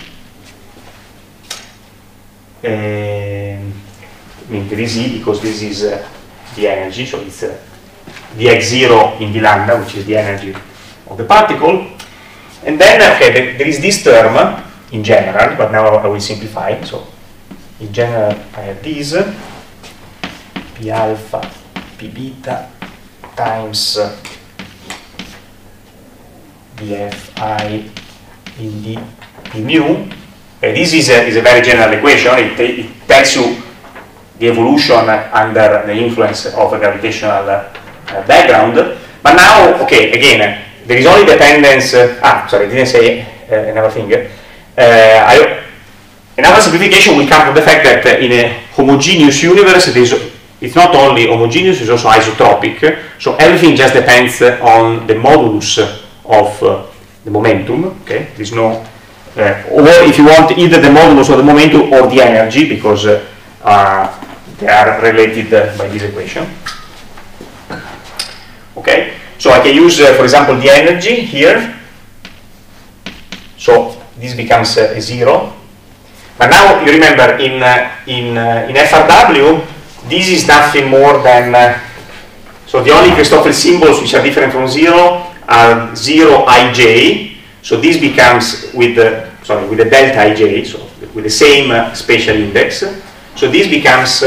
I mean, there is E because this is the energy, so it's dx0 in d lambda, which is the energy of the particle. And then, okay, there is this term in general, but now I will simplify. So in general, I have this p alpha p beta times dfi in d mu. This is a very general equation. It tells you the evolution under the influence of a gravitational background. But now, okay, again, there is only dependence. Sorry, I didn't say another thing. Another simplification will come from the fact that in a homogeneous universe, it's not only homogeneous, it's also isotropic. So everything just depends on the modulus of the momentum. Okay, there's no, or if you want, either the modulus of the momentum or the energy, because they are related by this equation. Okay, so I can use, for example, the energy here. So this becomes a 0. But now you remember in FRW, this is nothing more than so the only Christoffel symbols which are different from 0 are 0 ij. So this becomes with the delta ij, so with the same spatial index. So this becomes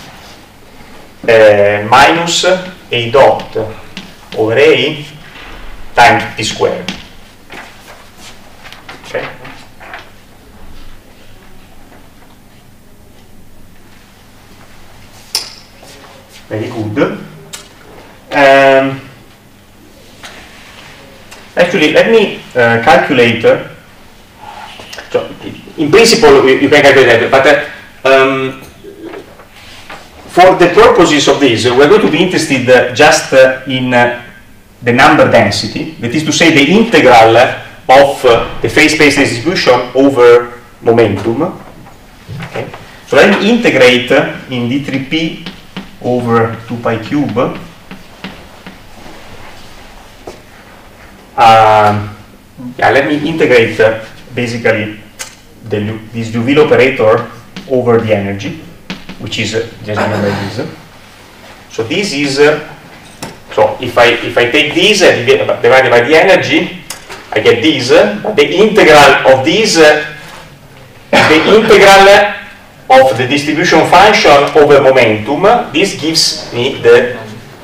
minus a dot over a times p squared. Okay. Very good. Actually, let me calculate. So, in principle, you can calculate that, but for the purposes of this, we're going to be interested just in the number density. That is to say, the integral of the phase space distribution over momentum. Okay. So let me integrate in d3p over 2 pi cube. Let me integrate basically this Duville operator over the energy, which is just remember this. So this is so if I take this divided by the energy, I get this. But the integral of this, the integral of the distribution function over momentum. This gives me the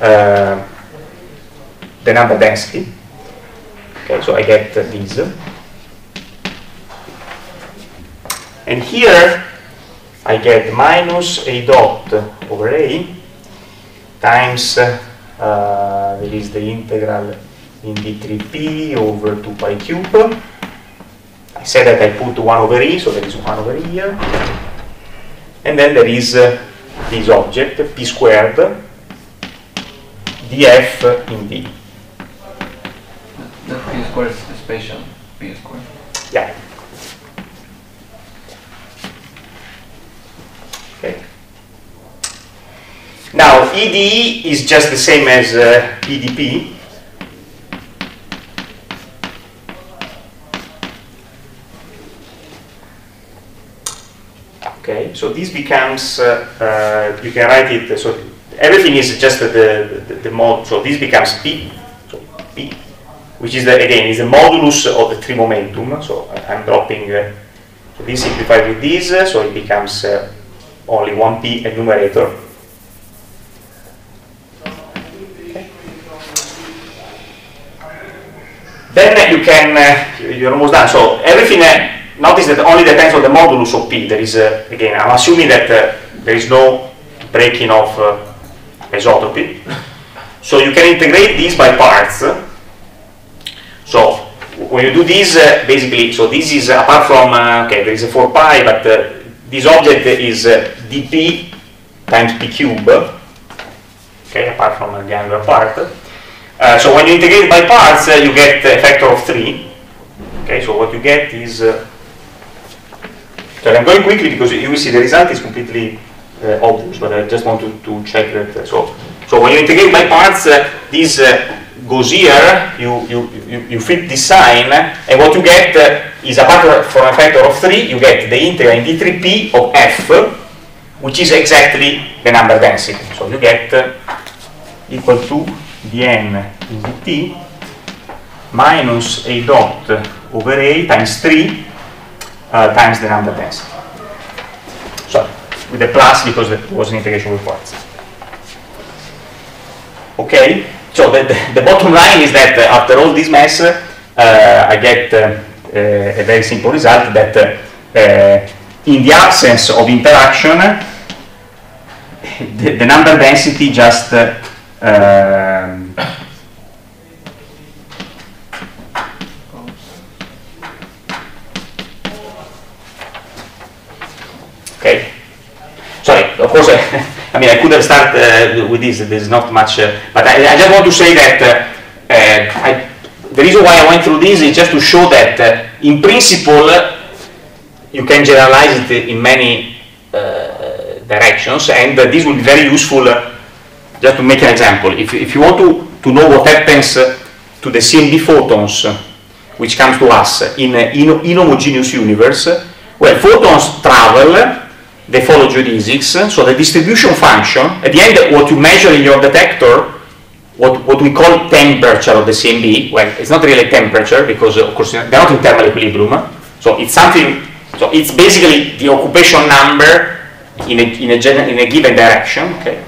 number density. Okay, so I get this. And here I get minus a dot over a times there is the integral in d3p over 2 pi cube. I said that I put 1 over e, so there is 1 over e here. And then there is this object, p squared df in d. The p squared is the spatial p squared. Yeah. Okay. Now, EDE is just the same as EDP. Okay, so this becomes, you can write it, so everything is just the mod, so this becomes P, so P, which is, again, is the modulus of the 3 momentum, so I'm dropping, so this simplified with this, so it becomes only 1P at numerator. Okay. Then you can, you're almost done, so everything, notice that only depends on the modulus of P. There is, again, I'm assuming that there is no breaking of isotropy. So you can integrate these by parts. So when you do this, basically, so this is apart from, okay, there is a 4 pi, but this object is dp times p cube, okay, apart from the angular part. So when you integrate by parts, you get a factor of 3. Okay, so what you get is, so I'm going quickly because you will see the result is completely obvious, but I just want to check that. So when you integrate by parts, this goes here, you fit this sign, and what you get is, apart from a factor of 3, you get the integral in d3p of f, which is exactly the number density. So you get equal to dn in dt minus a dot over a times 3 times the number density. So with a plus because it was an integration with parts. Okay, so the bottom line is that after all this mess, I get a very simple result that in the absence of interaction, the number density just okay. Sorry, of course, I mean, I could have started with this. There's not much, but I just want to say that the reason why I went through this is just to show that, in principle, you can generalize it in many directions, and this will be very useful. Just to make an example, if you want to know what happens to the CMB photons, which comes to us in inhomogeneous universe, well, photons travel. They follow geodesics, so the distribution function, at the end what you measure in your detector, what we call temperature of the CMB, well, it's not really temperature because of course they're not in thermal equilibrium, so it's something, so it's basically the occupation number in a given direction, okay?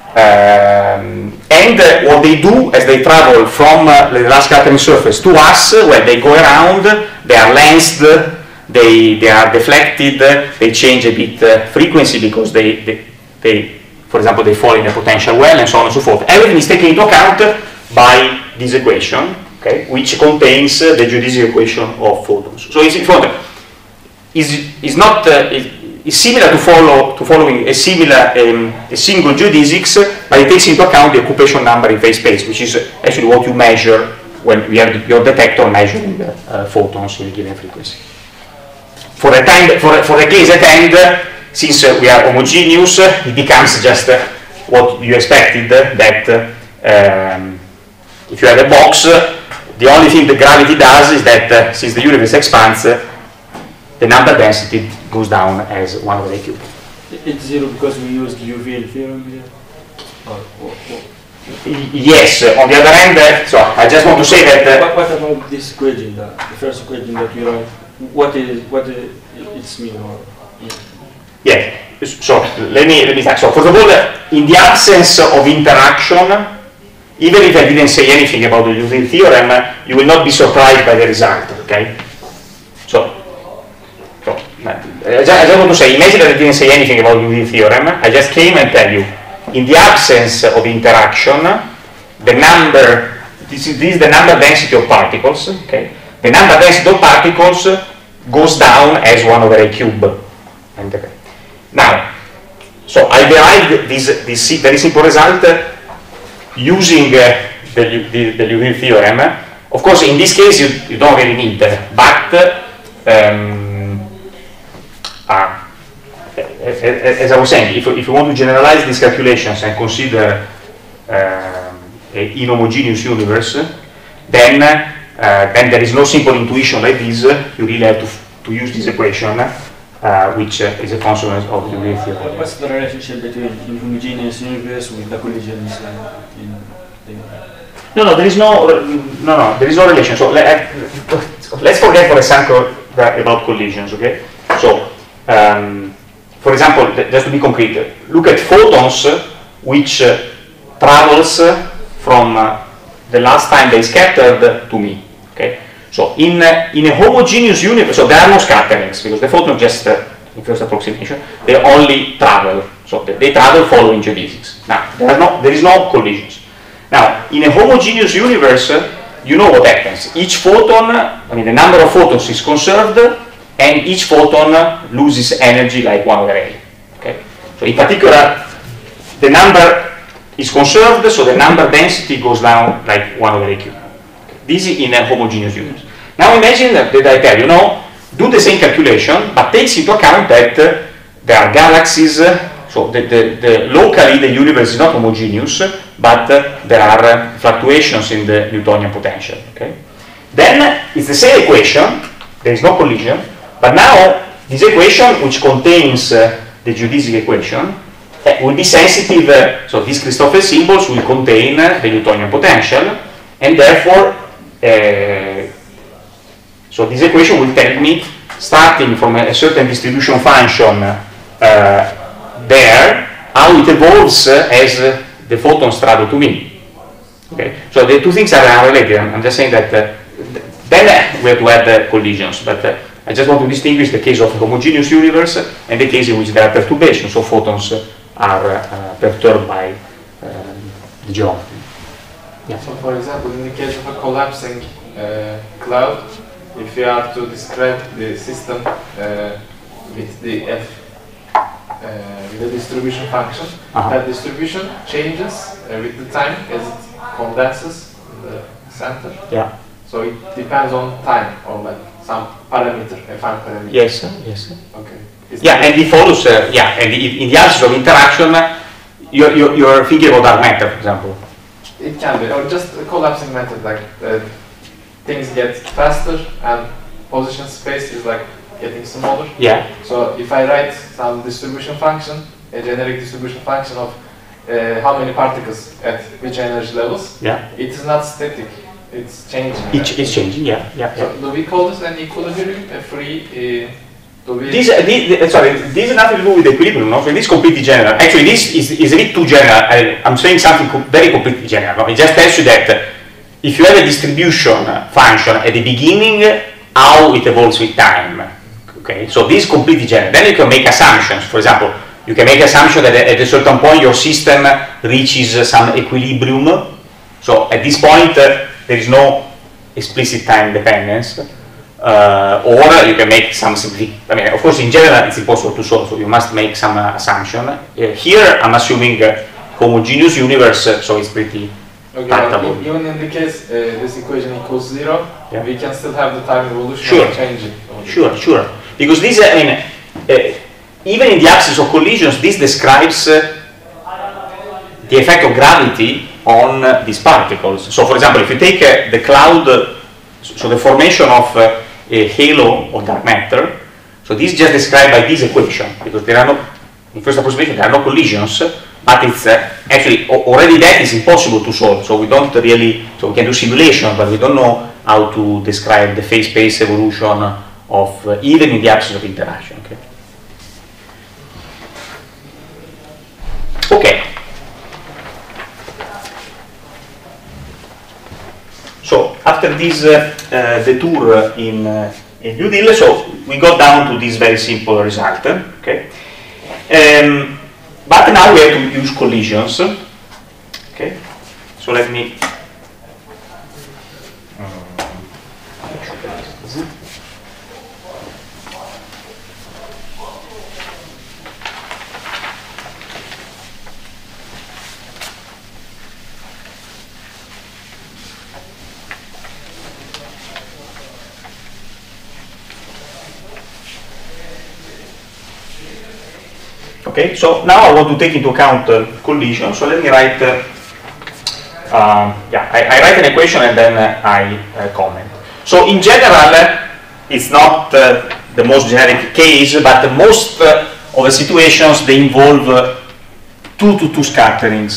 And what they do as they travel from the last scattering surface to us, well, they go around, they are lensed, they are deflected, they change a bit frequency because they, for example, they fall in a potential well and so on and so forth. Everything is taken into account by this equation, okay, which contains the geodesic equation of photons. So it's not it's similar to following a single geodesics, but it takes into account the occupation number in phase space, which is actually what you measure when you have your detector measuring photons in a given frequency. For the case at hand, since we are homogeneous, it becomes just what you expected, that if you have a box, the only thing that gravity does is that since the universe expands, the number density goes down as 1 over a cube. It's zero because we used UV theorem here? Yes, on the other hand, so I just want to say that... what about this equation, the first equation that you wrote? What it's mean? Or, yeah, so let me start. So first of all, in the absence of interaction, even if I didn't say anything about the UV theorem, you will not be surprised by the result, okay? So I just want to say, imagine that I didn't say anything about the UV theorem, I just came and tell you, in the absence of interaction, the number, this is the number density of particles, okay? The number density of particles goes down as 1 over a cube. And, now, so I derived this very simple result using the UV theorem. Of course, in this case, you don't really need, but as I was saying, if you want to generalize these calculations and consider an inhomogeneous universe, then there is no simple intuition like this. You really have to use this equation, which is a consequence of the UV theorem. What's the relationship between inhomogeneous universe with the collisions in the... No, there is no relation. So let's forget for a second about collisions, okay? So, for example, just to be concrete, look at photons which travels from the last time they scattered to me. Okay, so in a homogeneous universe, so there are no scatterings because the photons just in first approximation they only travel. So they travel following geodesics. Now there is no collisions. Now in a homogeneous universe, you know what happens. Each photon, I mean the number of photons is conserved, and each photon loses energy like 1 over a. Okay, so in particular, the number is conserved, so the number density goes down like 1 over a cube. This is in a homogeneous universe. Now imagine that I tell you, do the same calculation, but takes into account that there are galaxies, so locally the universe is not homogeneous, but there are fluctuations in the Newtonian potential. Okay? Then it's the same equation, there is no collision, but now this equation, which contains the geodesic equation, will be sensitive, so these Christoffel symbols will contain the Newtonian potential, and therefore so this equation will tell me, starting from a certain distribution function there, how it evolves as the photons travel to me. Okay, so the two things are unrelated. I'm just saying that Then we have to add collisions, but I just want to distinguish the case of a homogeneous universe and the case in which there are perturbations, so photons are perturbed by the geometry. Yeah. So for example, in the case of a collapsing cloud, if you are to describe the system with the with the distribution function, that distribution changes with the time as it condenses in the center. Yeah. So it depends on time or like some parameter, a fine parameter. Yes, yes. Okay. Yeah, and it follows, yeah, and in the absence of interaction, you're thinking about dark matter, for example. It can be, or just a collapsing method, like things get faster and position space is like getting smaller. Yeah. So if I write some distribution function, a generic distribution function of how many particles at which energy levels, yeah, it is not static. It's changing. It's changing. Yeah, yeah. So do we call this an equilibrium, a free? This has nothing to do with equilibrium, no? So this is completely general. Actually, this is a bit too general. I'm saying something very completely general. No? It just tells you that if you have a distribution function at the beginning, how it evolves with time. Okay, so this is completely general. Then you can make assumptions. For example, you can make assumption that at a certain point your system reaches some equilibrium. So at this point there is no explicit time dependence. Or you can make some simplification. I mean, of course, in general, it's impossible to solve, so you must make some assumption. Here, I'm assuming homogeneous universe, so it's pretty tractable. Even in the case this equation equals 0, yeah, we can still have the time evolution changing. Sure. Because this, I mean, even in the absence of collisions, this describes the effect of gravity on these particles. So, for example, if you take the cloud, so the formation of a halo of dark matter, so this is just described by this equation, because there are no, in first approximation, there are no collisions, but it's actually already that is impossible to solve, so we don't really, so we can do simulation, but we don't know how to describe the phase space evolution of even in the absence of interaction. Okay. So after this detour in New Deal, so we got down to this very simple result. Okay, but now we have to use collisions. Okay, so let me. Okay, so now I want to take into account collision. So let me write. I write an equation and then I comment. So in general, it's not the most generic case, but the most of the situations they involve 2 to 2 scatterings.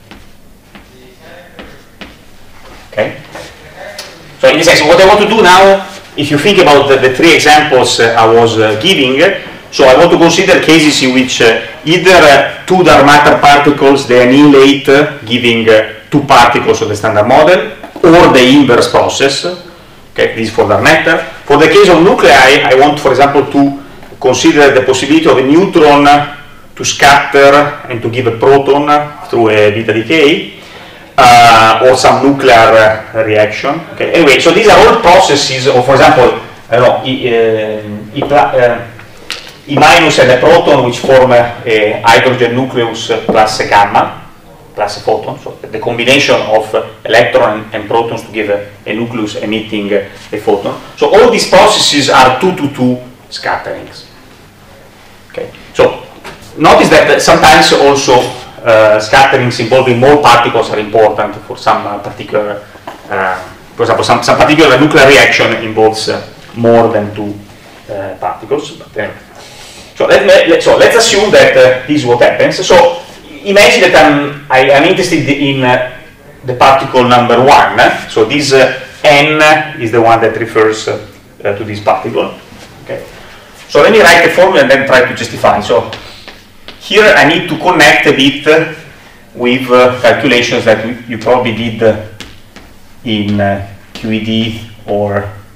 Okay. So in this sense, what I want to do now, if you think about the 3 examples I was giving. So I want to consider cases in which either 2 dark matter particles they annihilate, giving 2 particles of the standard model, or the inverse process. Okay, this is for dark matter. For the case of nuclei, I want, for example, to consider the possibility of a neutron to scatter and to give a proton through a beta decay, or some nuclear reaction. Okay. Anyway, so these are all processes, or for example, I don't know, E minus and a proton which form a hydrogen nucleus plus a gamma plus a photon, so the combination of electron and protons to give a nucleus emitting a photon. So all these processes are 2 to 2 scatterings. Okay. So notice that sometimes also scatterings involving more particles are important for some particular, for example, some particular nuclear reaction involves more than 2 particles. But, so let's assume that this is what happens. So imagine that I'm interested in the particle number 1. So this n is the one that refers to this particle. Okay. So let me write the formula and then try to justify. So here I need to connect a bit with calculations that you probably did in QED or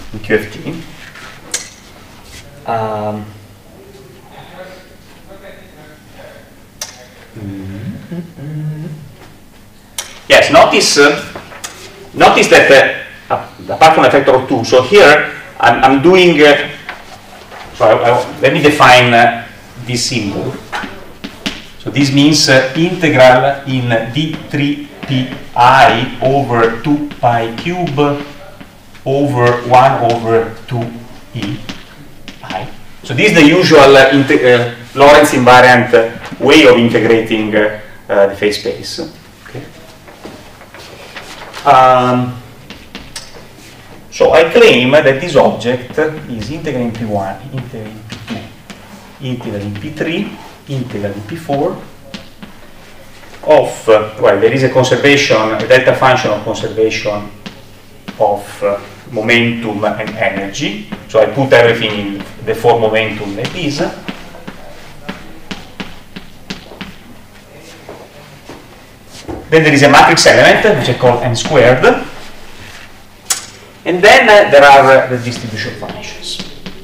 in QFT. Yes, notice that apart from a factor of 2, so here I'm doing, let me define this symbol. So this means integral in d3pi over 2 pi cube over 1 over 2e pi. So this is the usual Lorentz invariant way of integrating the phase space. Okay. So I claim that this object is integral in P1, integral in P2, integral in P3, integral in P4 of, well, there is a conservation, a delta function of conservation of momentum and energy. So I put everything in the form momentum like this. Then there is a matrix element, which I call n squared. And then there are the distribution functions.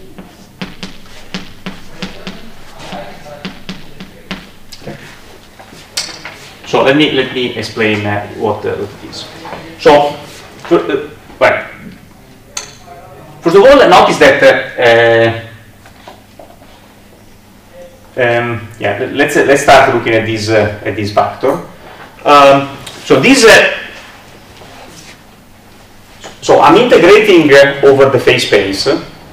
Okay. So let me explain what it is. So, well, first of all, notice that yeah, let's start looking at this factor. So this. So I'm integrating over the phase space.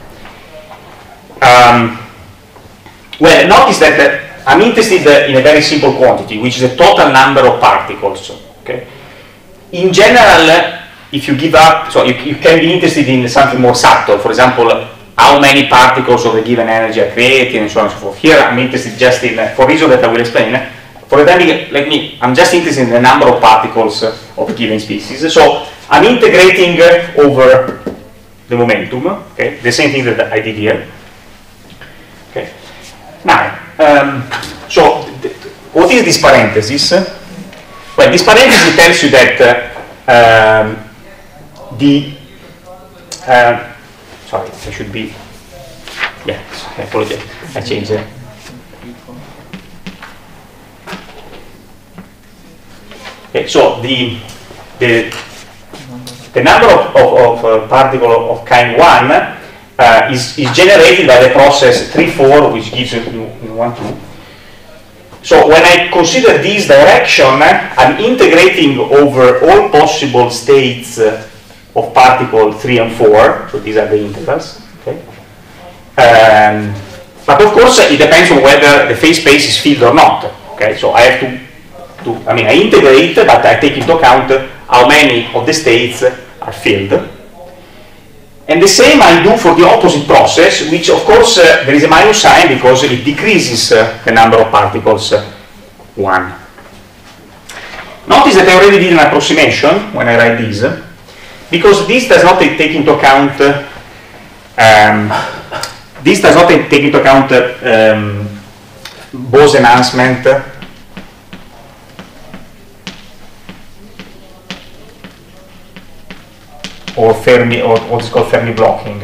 Well, notice that I'm interested in a very simple quantity, which is the total number of particles. Okay. In general, if you give up, so you can be interested in something more subtle. For example, how many particles of a given energy are created, and so on and so forth. Here, I'm interested just in, for reasons that I will explain. For the time being, I'm just interested in the number of particles of a given species. So I'm integrating over the momentum, okay? The same thing that I did here. Okay. Now, so what is this parenthesis? Well, this parenthesis tells you that sorry, I should be, yeah, I apologize, I changed it. Okay, so the number of particles of kind 1 is generated by the process 3-4, which gives you 1-2. So when I consider this direction, I'm integrating over all possible states of particle 3 and 4. So these are the integrals. Okay. But of course, it depends on whether the phase space is filled or not. Okay, so I have to I integrate, but I take into account how many of the states are filled. And the same I do for the opposite process, which of course there is a minus sign because it decreases the number of particles 1. Notice that I already did an approximation when I write this, because this does not take into account Bose enhancement or Fermi, or what is called Fermi blocking.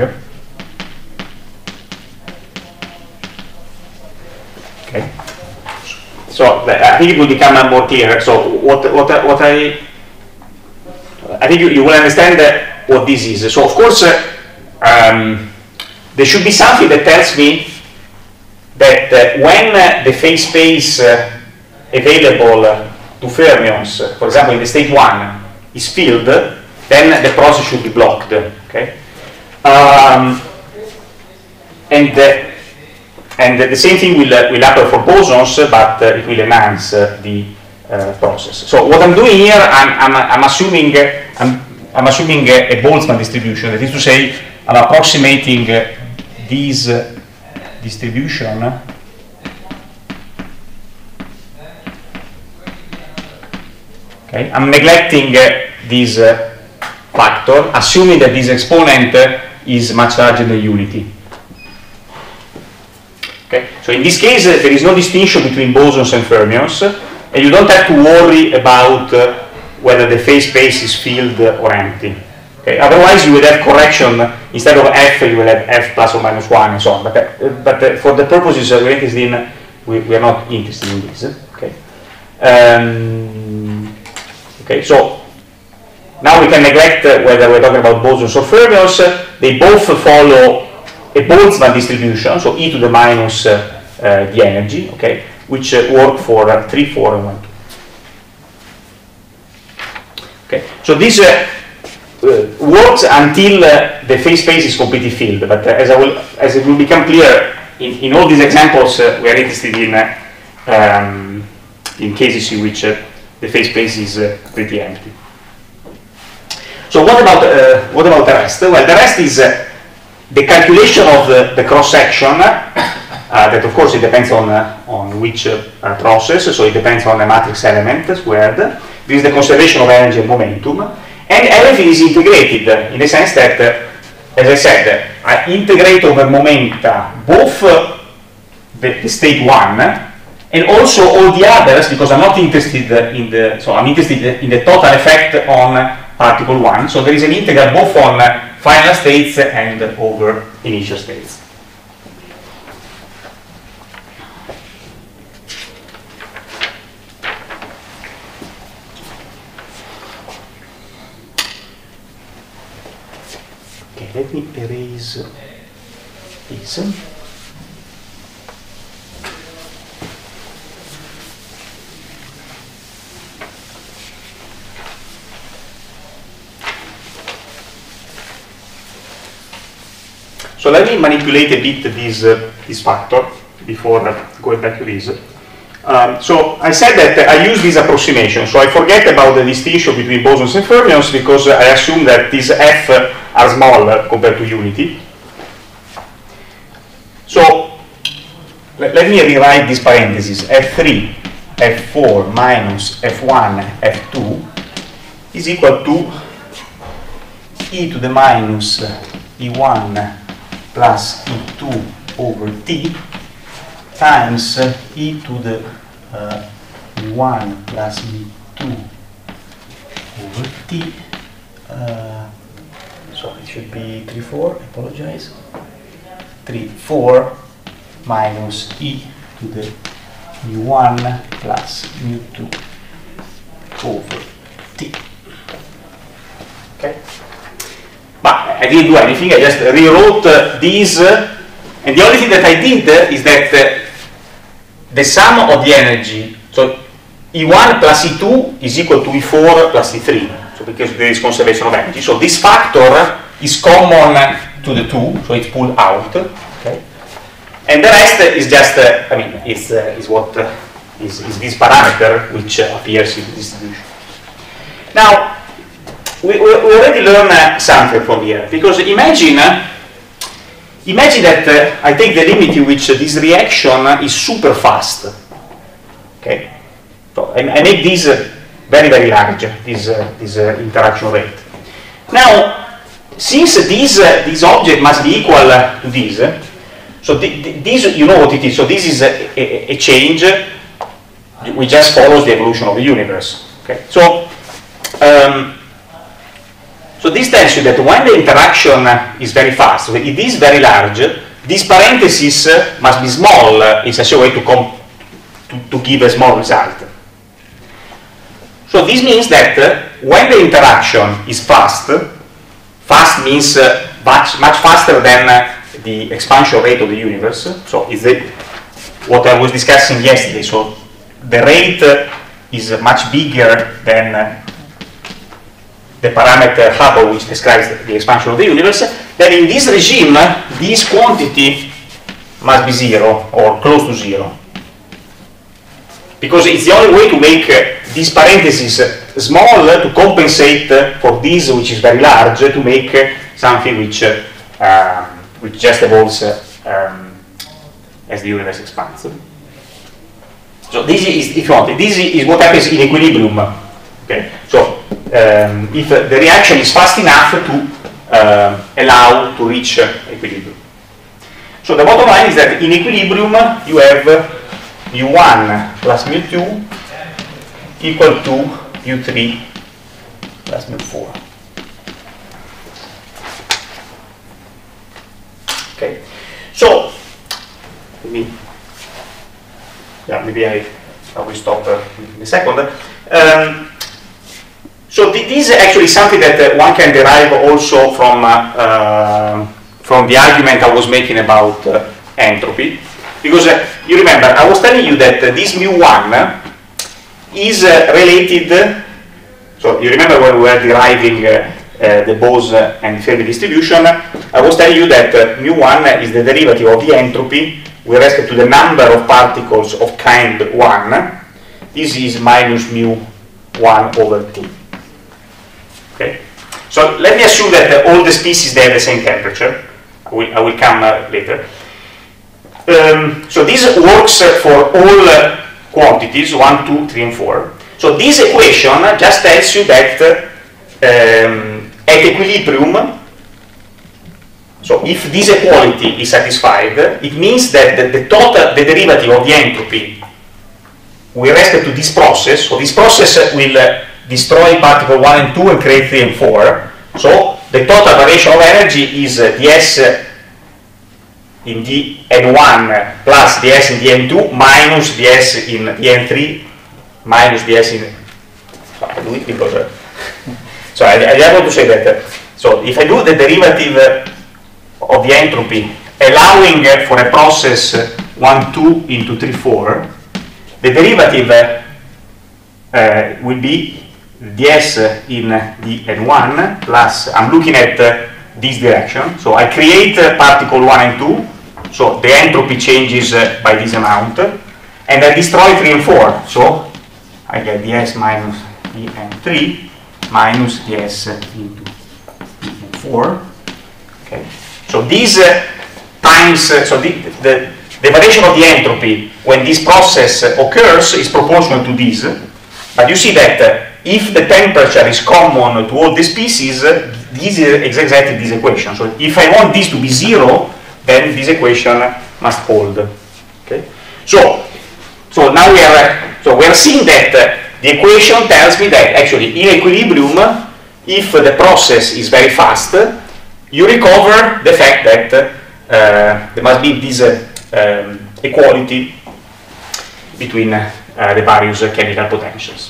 Okay. So I think it will become more clear. So what I think you will understand what this is. So of course there should be something that tells me that when the phase space available to fermions, for example in the state 1, is filled, then the process should be blocked. Okay, and the same thing will happen for bosons, but it will enhance the process. So what I'm doing here, I'm assuming a Boltzmann distribution. That is to say, I'm approximating this distribution okay. I'm neglecting this factor, assuming that this exponent is much larger than unity. Okay. So in this case, there is no distinction between bosons and fermions, and you don't have to worry about whether the phase space is filled or empty. Okay. Otherwise, you would have correction instead of f, you will have f plus or minus 1 and so on. But for the purposes we're interested in, we are not interested in this. Okay. Okay. So now we can neglect whether we're talking about bosons or fermions. They both follow a Boltzmann distribution, so e to the minus the energy, okay, which work for 3, 4, and 1, 2. Okay, so this works until the phase space is completely filled. But as it will become clear in all these examples, we are interested in cases in which the phase space is pretty empty. So what about the rest? Well, the rest is the calculation of the cross section. That of course it depends on which process. So it depends on the matrix element squared. This is the conservation of energy and momentum, and everything is integrated in the sense that, as I said, I integrate over momenta both the state 1 and also all the others, because I'm not interested in I'm interested in the total effect on particle 1. So there is an integral both on final states and over initial states. Okay, let me erase this. So let me manipulate a bit this factor before going back to this. So I said that I use this approximation, so I forget about the distinction between bosons and fermions because I assume that these f are small compared to unity. So let me rewrite this parenthesis. F3, F4 minus F1, F2 is equal to e to the minus E1 plus E2 over T times e to the E1 plus E2 over T. So it should be 3, 4, I apologize. 3, 4 minus e to the E1 plus mu2 over T. Okay? But I didn't do anything, I just rewrote these, and the only thing that I did is that the sum of the energy, so E1 plus E2 is equal to E4 plus E3, so because there is conservation of energy. So this factor is common to the two, so it's pulled out, okay? And the rest is just, is this parameter which appears in the distribution. Now, we already learned something from here, because imagine that I take the limit in which this reaction is super fast. Okay, so I make this very, very large, this interaction rate. Now, since this object must be equal to this, so this, you know what it is. So this is a change which just follows the evolution of the universe. Okay, so so this tells you that when the interaction is very fast, so it is very large, this parenthesis must be small in such a way to give a small result. So this means that when the interaction is fast, fast means much faster than the expansion rate of the universe. So it's what I was discussing yesterday. So the rate is much bigger than the parameter Hubble, which describes the expansion of the universe. Then in this regime, this quantity must be 0 or close to 0, because it's the only way to make this parenthesis small to compensate for this, which is very large, to make something which just evolves as the universe expands. So this is, if you want, this is what happens in equilibrium. Okay, so if the reaction is fast enough to allow to reach equilibrium. So the bottom line is that in equilibrium you have mu1 plus mu2 equal to mu3 plus mu4. Okay, so maybe I will stop in a second. So this is actually something that one can derive also from the argument I was making about entropy, because you remember I was telling you that this mu1 is related. So you remember when we were deriving the Bose and Fermi distribution, I was telling you that mu1 is the derivative of the entropy with respect to the number of particles of kind 1. This is minus mu1 over T. Okay? So let me assume that all the species, they have the same temperature. I will come later. So this works for all quantities, 1, 2, 3, and 4. So this equation just tells you that at equilibrium, so if this equality is satisfied, it means that the derivative of the entropy with respect to this process, so this process will destroy particle 1 and 2 and create 3 and 4. So the total variation of energy is ds in dn1 plus ds in dn2 minus ds in dn3 minus ds in... So I do it because... so I want to say that, so if I do the derivative of the entropy allowing for a process 1, 2 into 3, 4, the derivative will be ds in dn1 plus, I'm looking at this direction, so I create particle 1 and 2, so the entropy changes by this amount, and I destroy 3 and 4, so I get ds minus dn3 minus ds into dn4. Okay, so these times, so the variation of the entropy when this process occurs is proportional to this, but you see that if the temperature is common to all the species, this is exactly this equation. So if I want this to be 0, then this equation must hold. Okay, so now we are seeing that the equation tells me that actually in equilibrium, if the process is very fast, you recover the fact that there must be this equality between the various chemical potentials.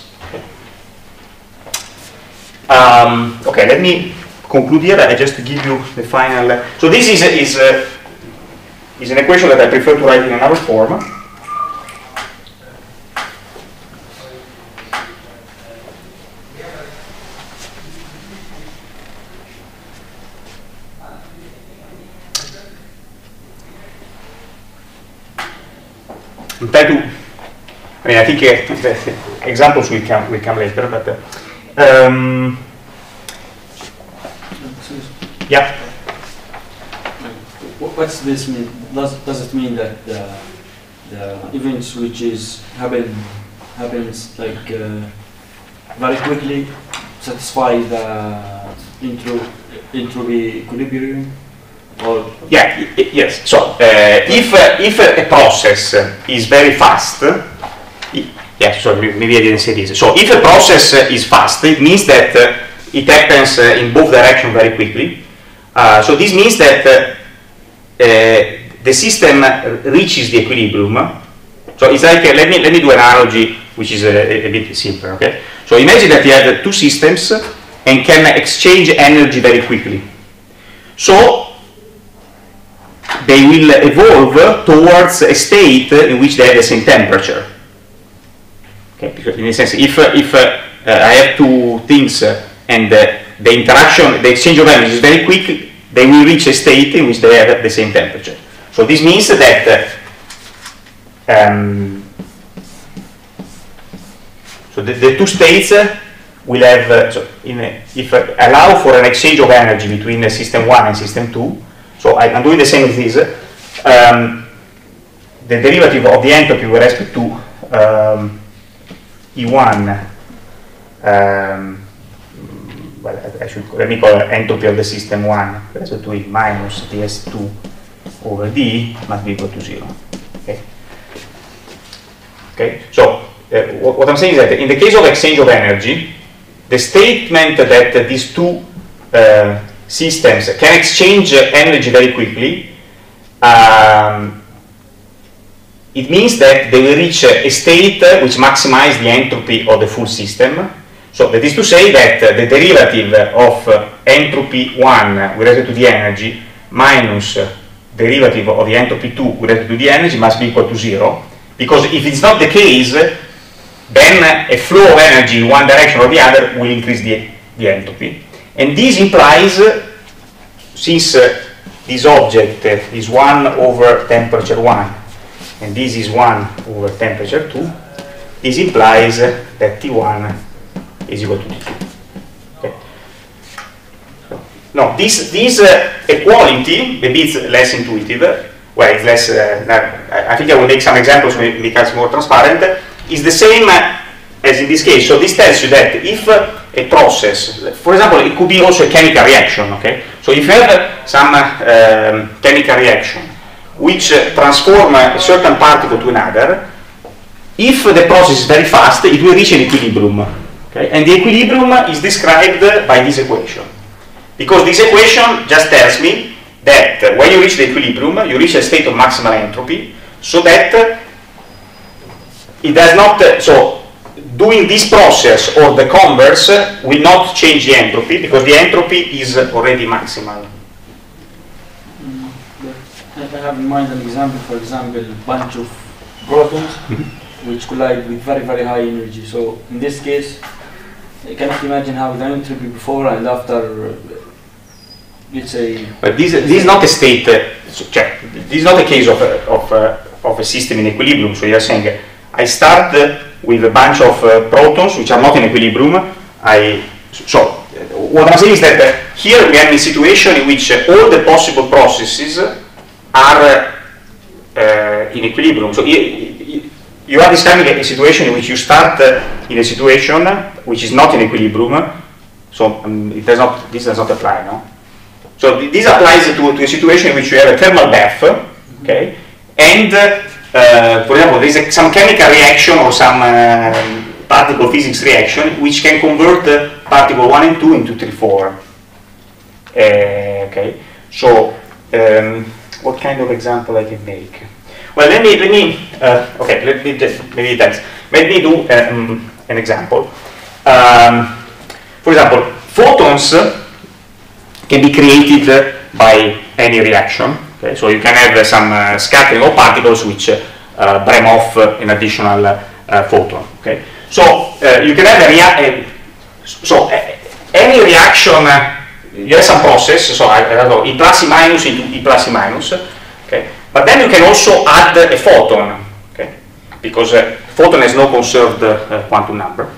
Okay, let me conclude here. I just give you the final. So this is an equation that I prefer to write in another form. I think examples will come later, but yeah. What's this mean? Does it mean that the events which happens like very quickly satisfy the entropy equilibrium? Or yeah, yes. So if a process is very fast, yeah. So maybe I didn't say this. So if a process is fast, it means that it happens in both directions very quickly. So this means that the system reaches the equilibrium. So it's like let me do an analogy which is a bit simpler. Okay. So imagine that you have two systems and can exchange energy very quickly. So they will evolve towards a state in which they have the same temperature. Okay, because in a sense, if I have two things and the interaction, the exchange of energy is very quick, they will reach a state in which they have the same temperature. So this means that so the two states will have, if I allow for an exchange of energy between system 1 and system 2, so I'm doing the same with this. The derivative of the entropy with respect to E1, well, let me call it entropy of the system 1 with respect to E minus ds2 over d must be equal to 0. Okay. Okay. So what I'm saying is that in the case of exchange of energy, the statement that these two systems can exchange energy very quickly it means that they will reach a state which maximizes the entropy of the full system. So that is to say that the derivative of entropy 1 with respect to the energy minus derivative of the entropy 2 with respect to the energy must be equal to 0, because if it's not the case, then a flow of energy in one direction or the other will increase the entropy. And this implies, since this object is 1 over temperature 1 and this is 1 over temperature 2, this implies that T1 is equal to T2. Okay. No, this equality, maybe it's less intuitive, well, it's less, I think I will make some examples so it becomes more transparent, is the same as in this case. So this tells you that if a process, for example, it could be also a chemical reaction, okay? So if you have some chemical reaction which transform a certain particle to another, if the process is very fast, it will reach an equilibrium, okay? And the equilibrium is described by this equation. Because this equation just tells me that when you reach the equilibrium, you reach a state of maximal entropy, so that it does not, so doing this process or the converse will not change the entropy, because the entropy is already maximal. I have in mind an example, for example, a bunch of protons which collide with very, very high energy. So in this case, I cannot imagine how the entropy before and after, let's say... But this is not a state, this is not a case of a system in equilibrium. So you're saying, I start with a bunch of protons which are not in equilibrium. So what I'm saying is that here we are in a situation in which all the possible processes are in equilibrium. So you are describing a situation in which you start in a situation which is not in equilibrium. So this does not apply, no? So this applies to a situation in which you have a thermal bath, okay? And for example, there is some chemical reaction or some particle physics reaction which can convert particle 1 and 2 into 3, 4. Okay. So what kind of example I can make? Well, let me do an example. For example, photons can be created by any reaction. Okay, so you can have some scattering of particles which brim off an additional photon. Okay, so you can have any reaction. You have some process. So I don't know, E plus E minus into E plus E minus. Okay, but then you can also add a photon. Okay, because photon has no conserved quantum number.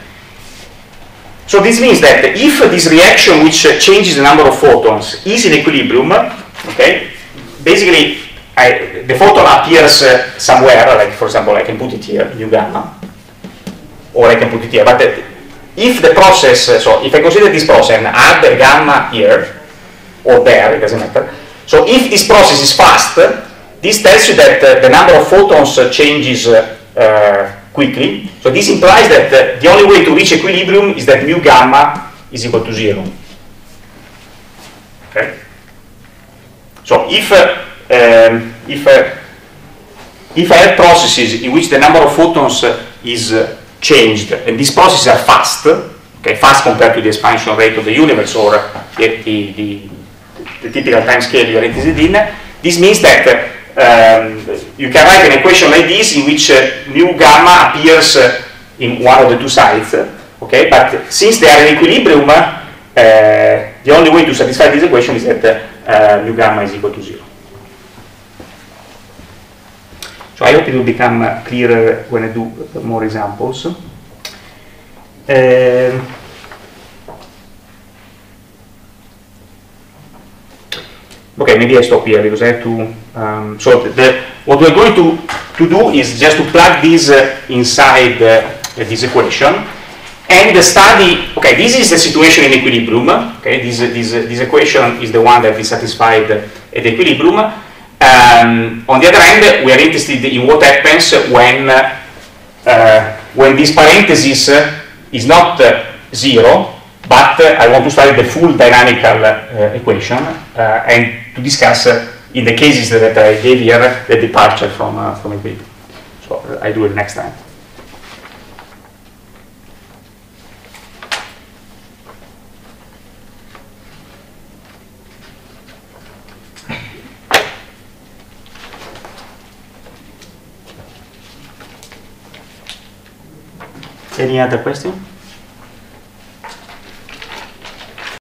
So this means that if this reaction which changes the number of photons is in equilibrium, okay, basically the photon appears somewhere, like for example I can put it here, nu gamma, or I can put it here, but if the process, so if I consider this process and add a gamma here, or there, it doesn't matter, so if this process is fast, this tells you that the number of photons changes quickly. So this implies that the only way to reach equilibrium is that mu gamma is equal to 0. Okay. So if I have processes in which the number of photons is changed, and these processes are fast, okay, fast compared to the expansion rate of the universe or the typical time scale you are interested in, this means that you can write an equation like this in which mu gamma appears in one of the two sides, okay? But since they are in equilibrium, the only way to satisfy this equation is that mu gamma is equal to 0. So I hope it will become clearer when I do more examples. Okay, maybe I stop here because I have to. So what we're going to do is just to plug this inside this equation and study. Okay, this is the situation in equilibrium. Okay, this equation is the one that is satisfied at equilibrium. On the other hand, we are interested in what happens when this parenthesis is not 0, but I want to study the full dynamical equation and to discuss in the cases that I gave here, the departure from equilibrium. So I do it next time. Any other question?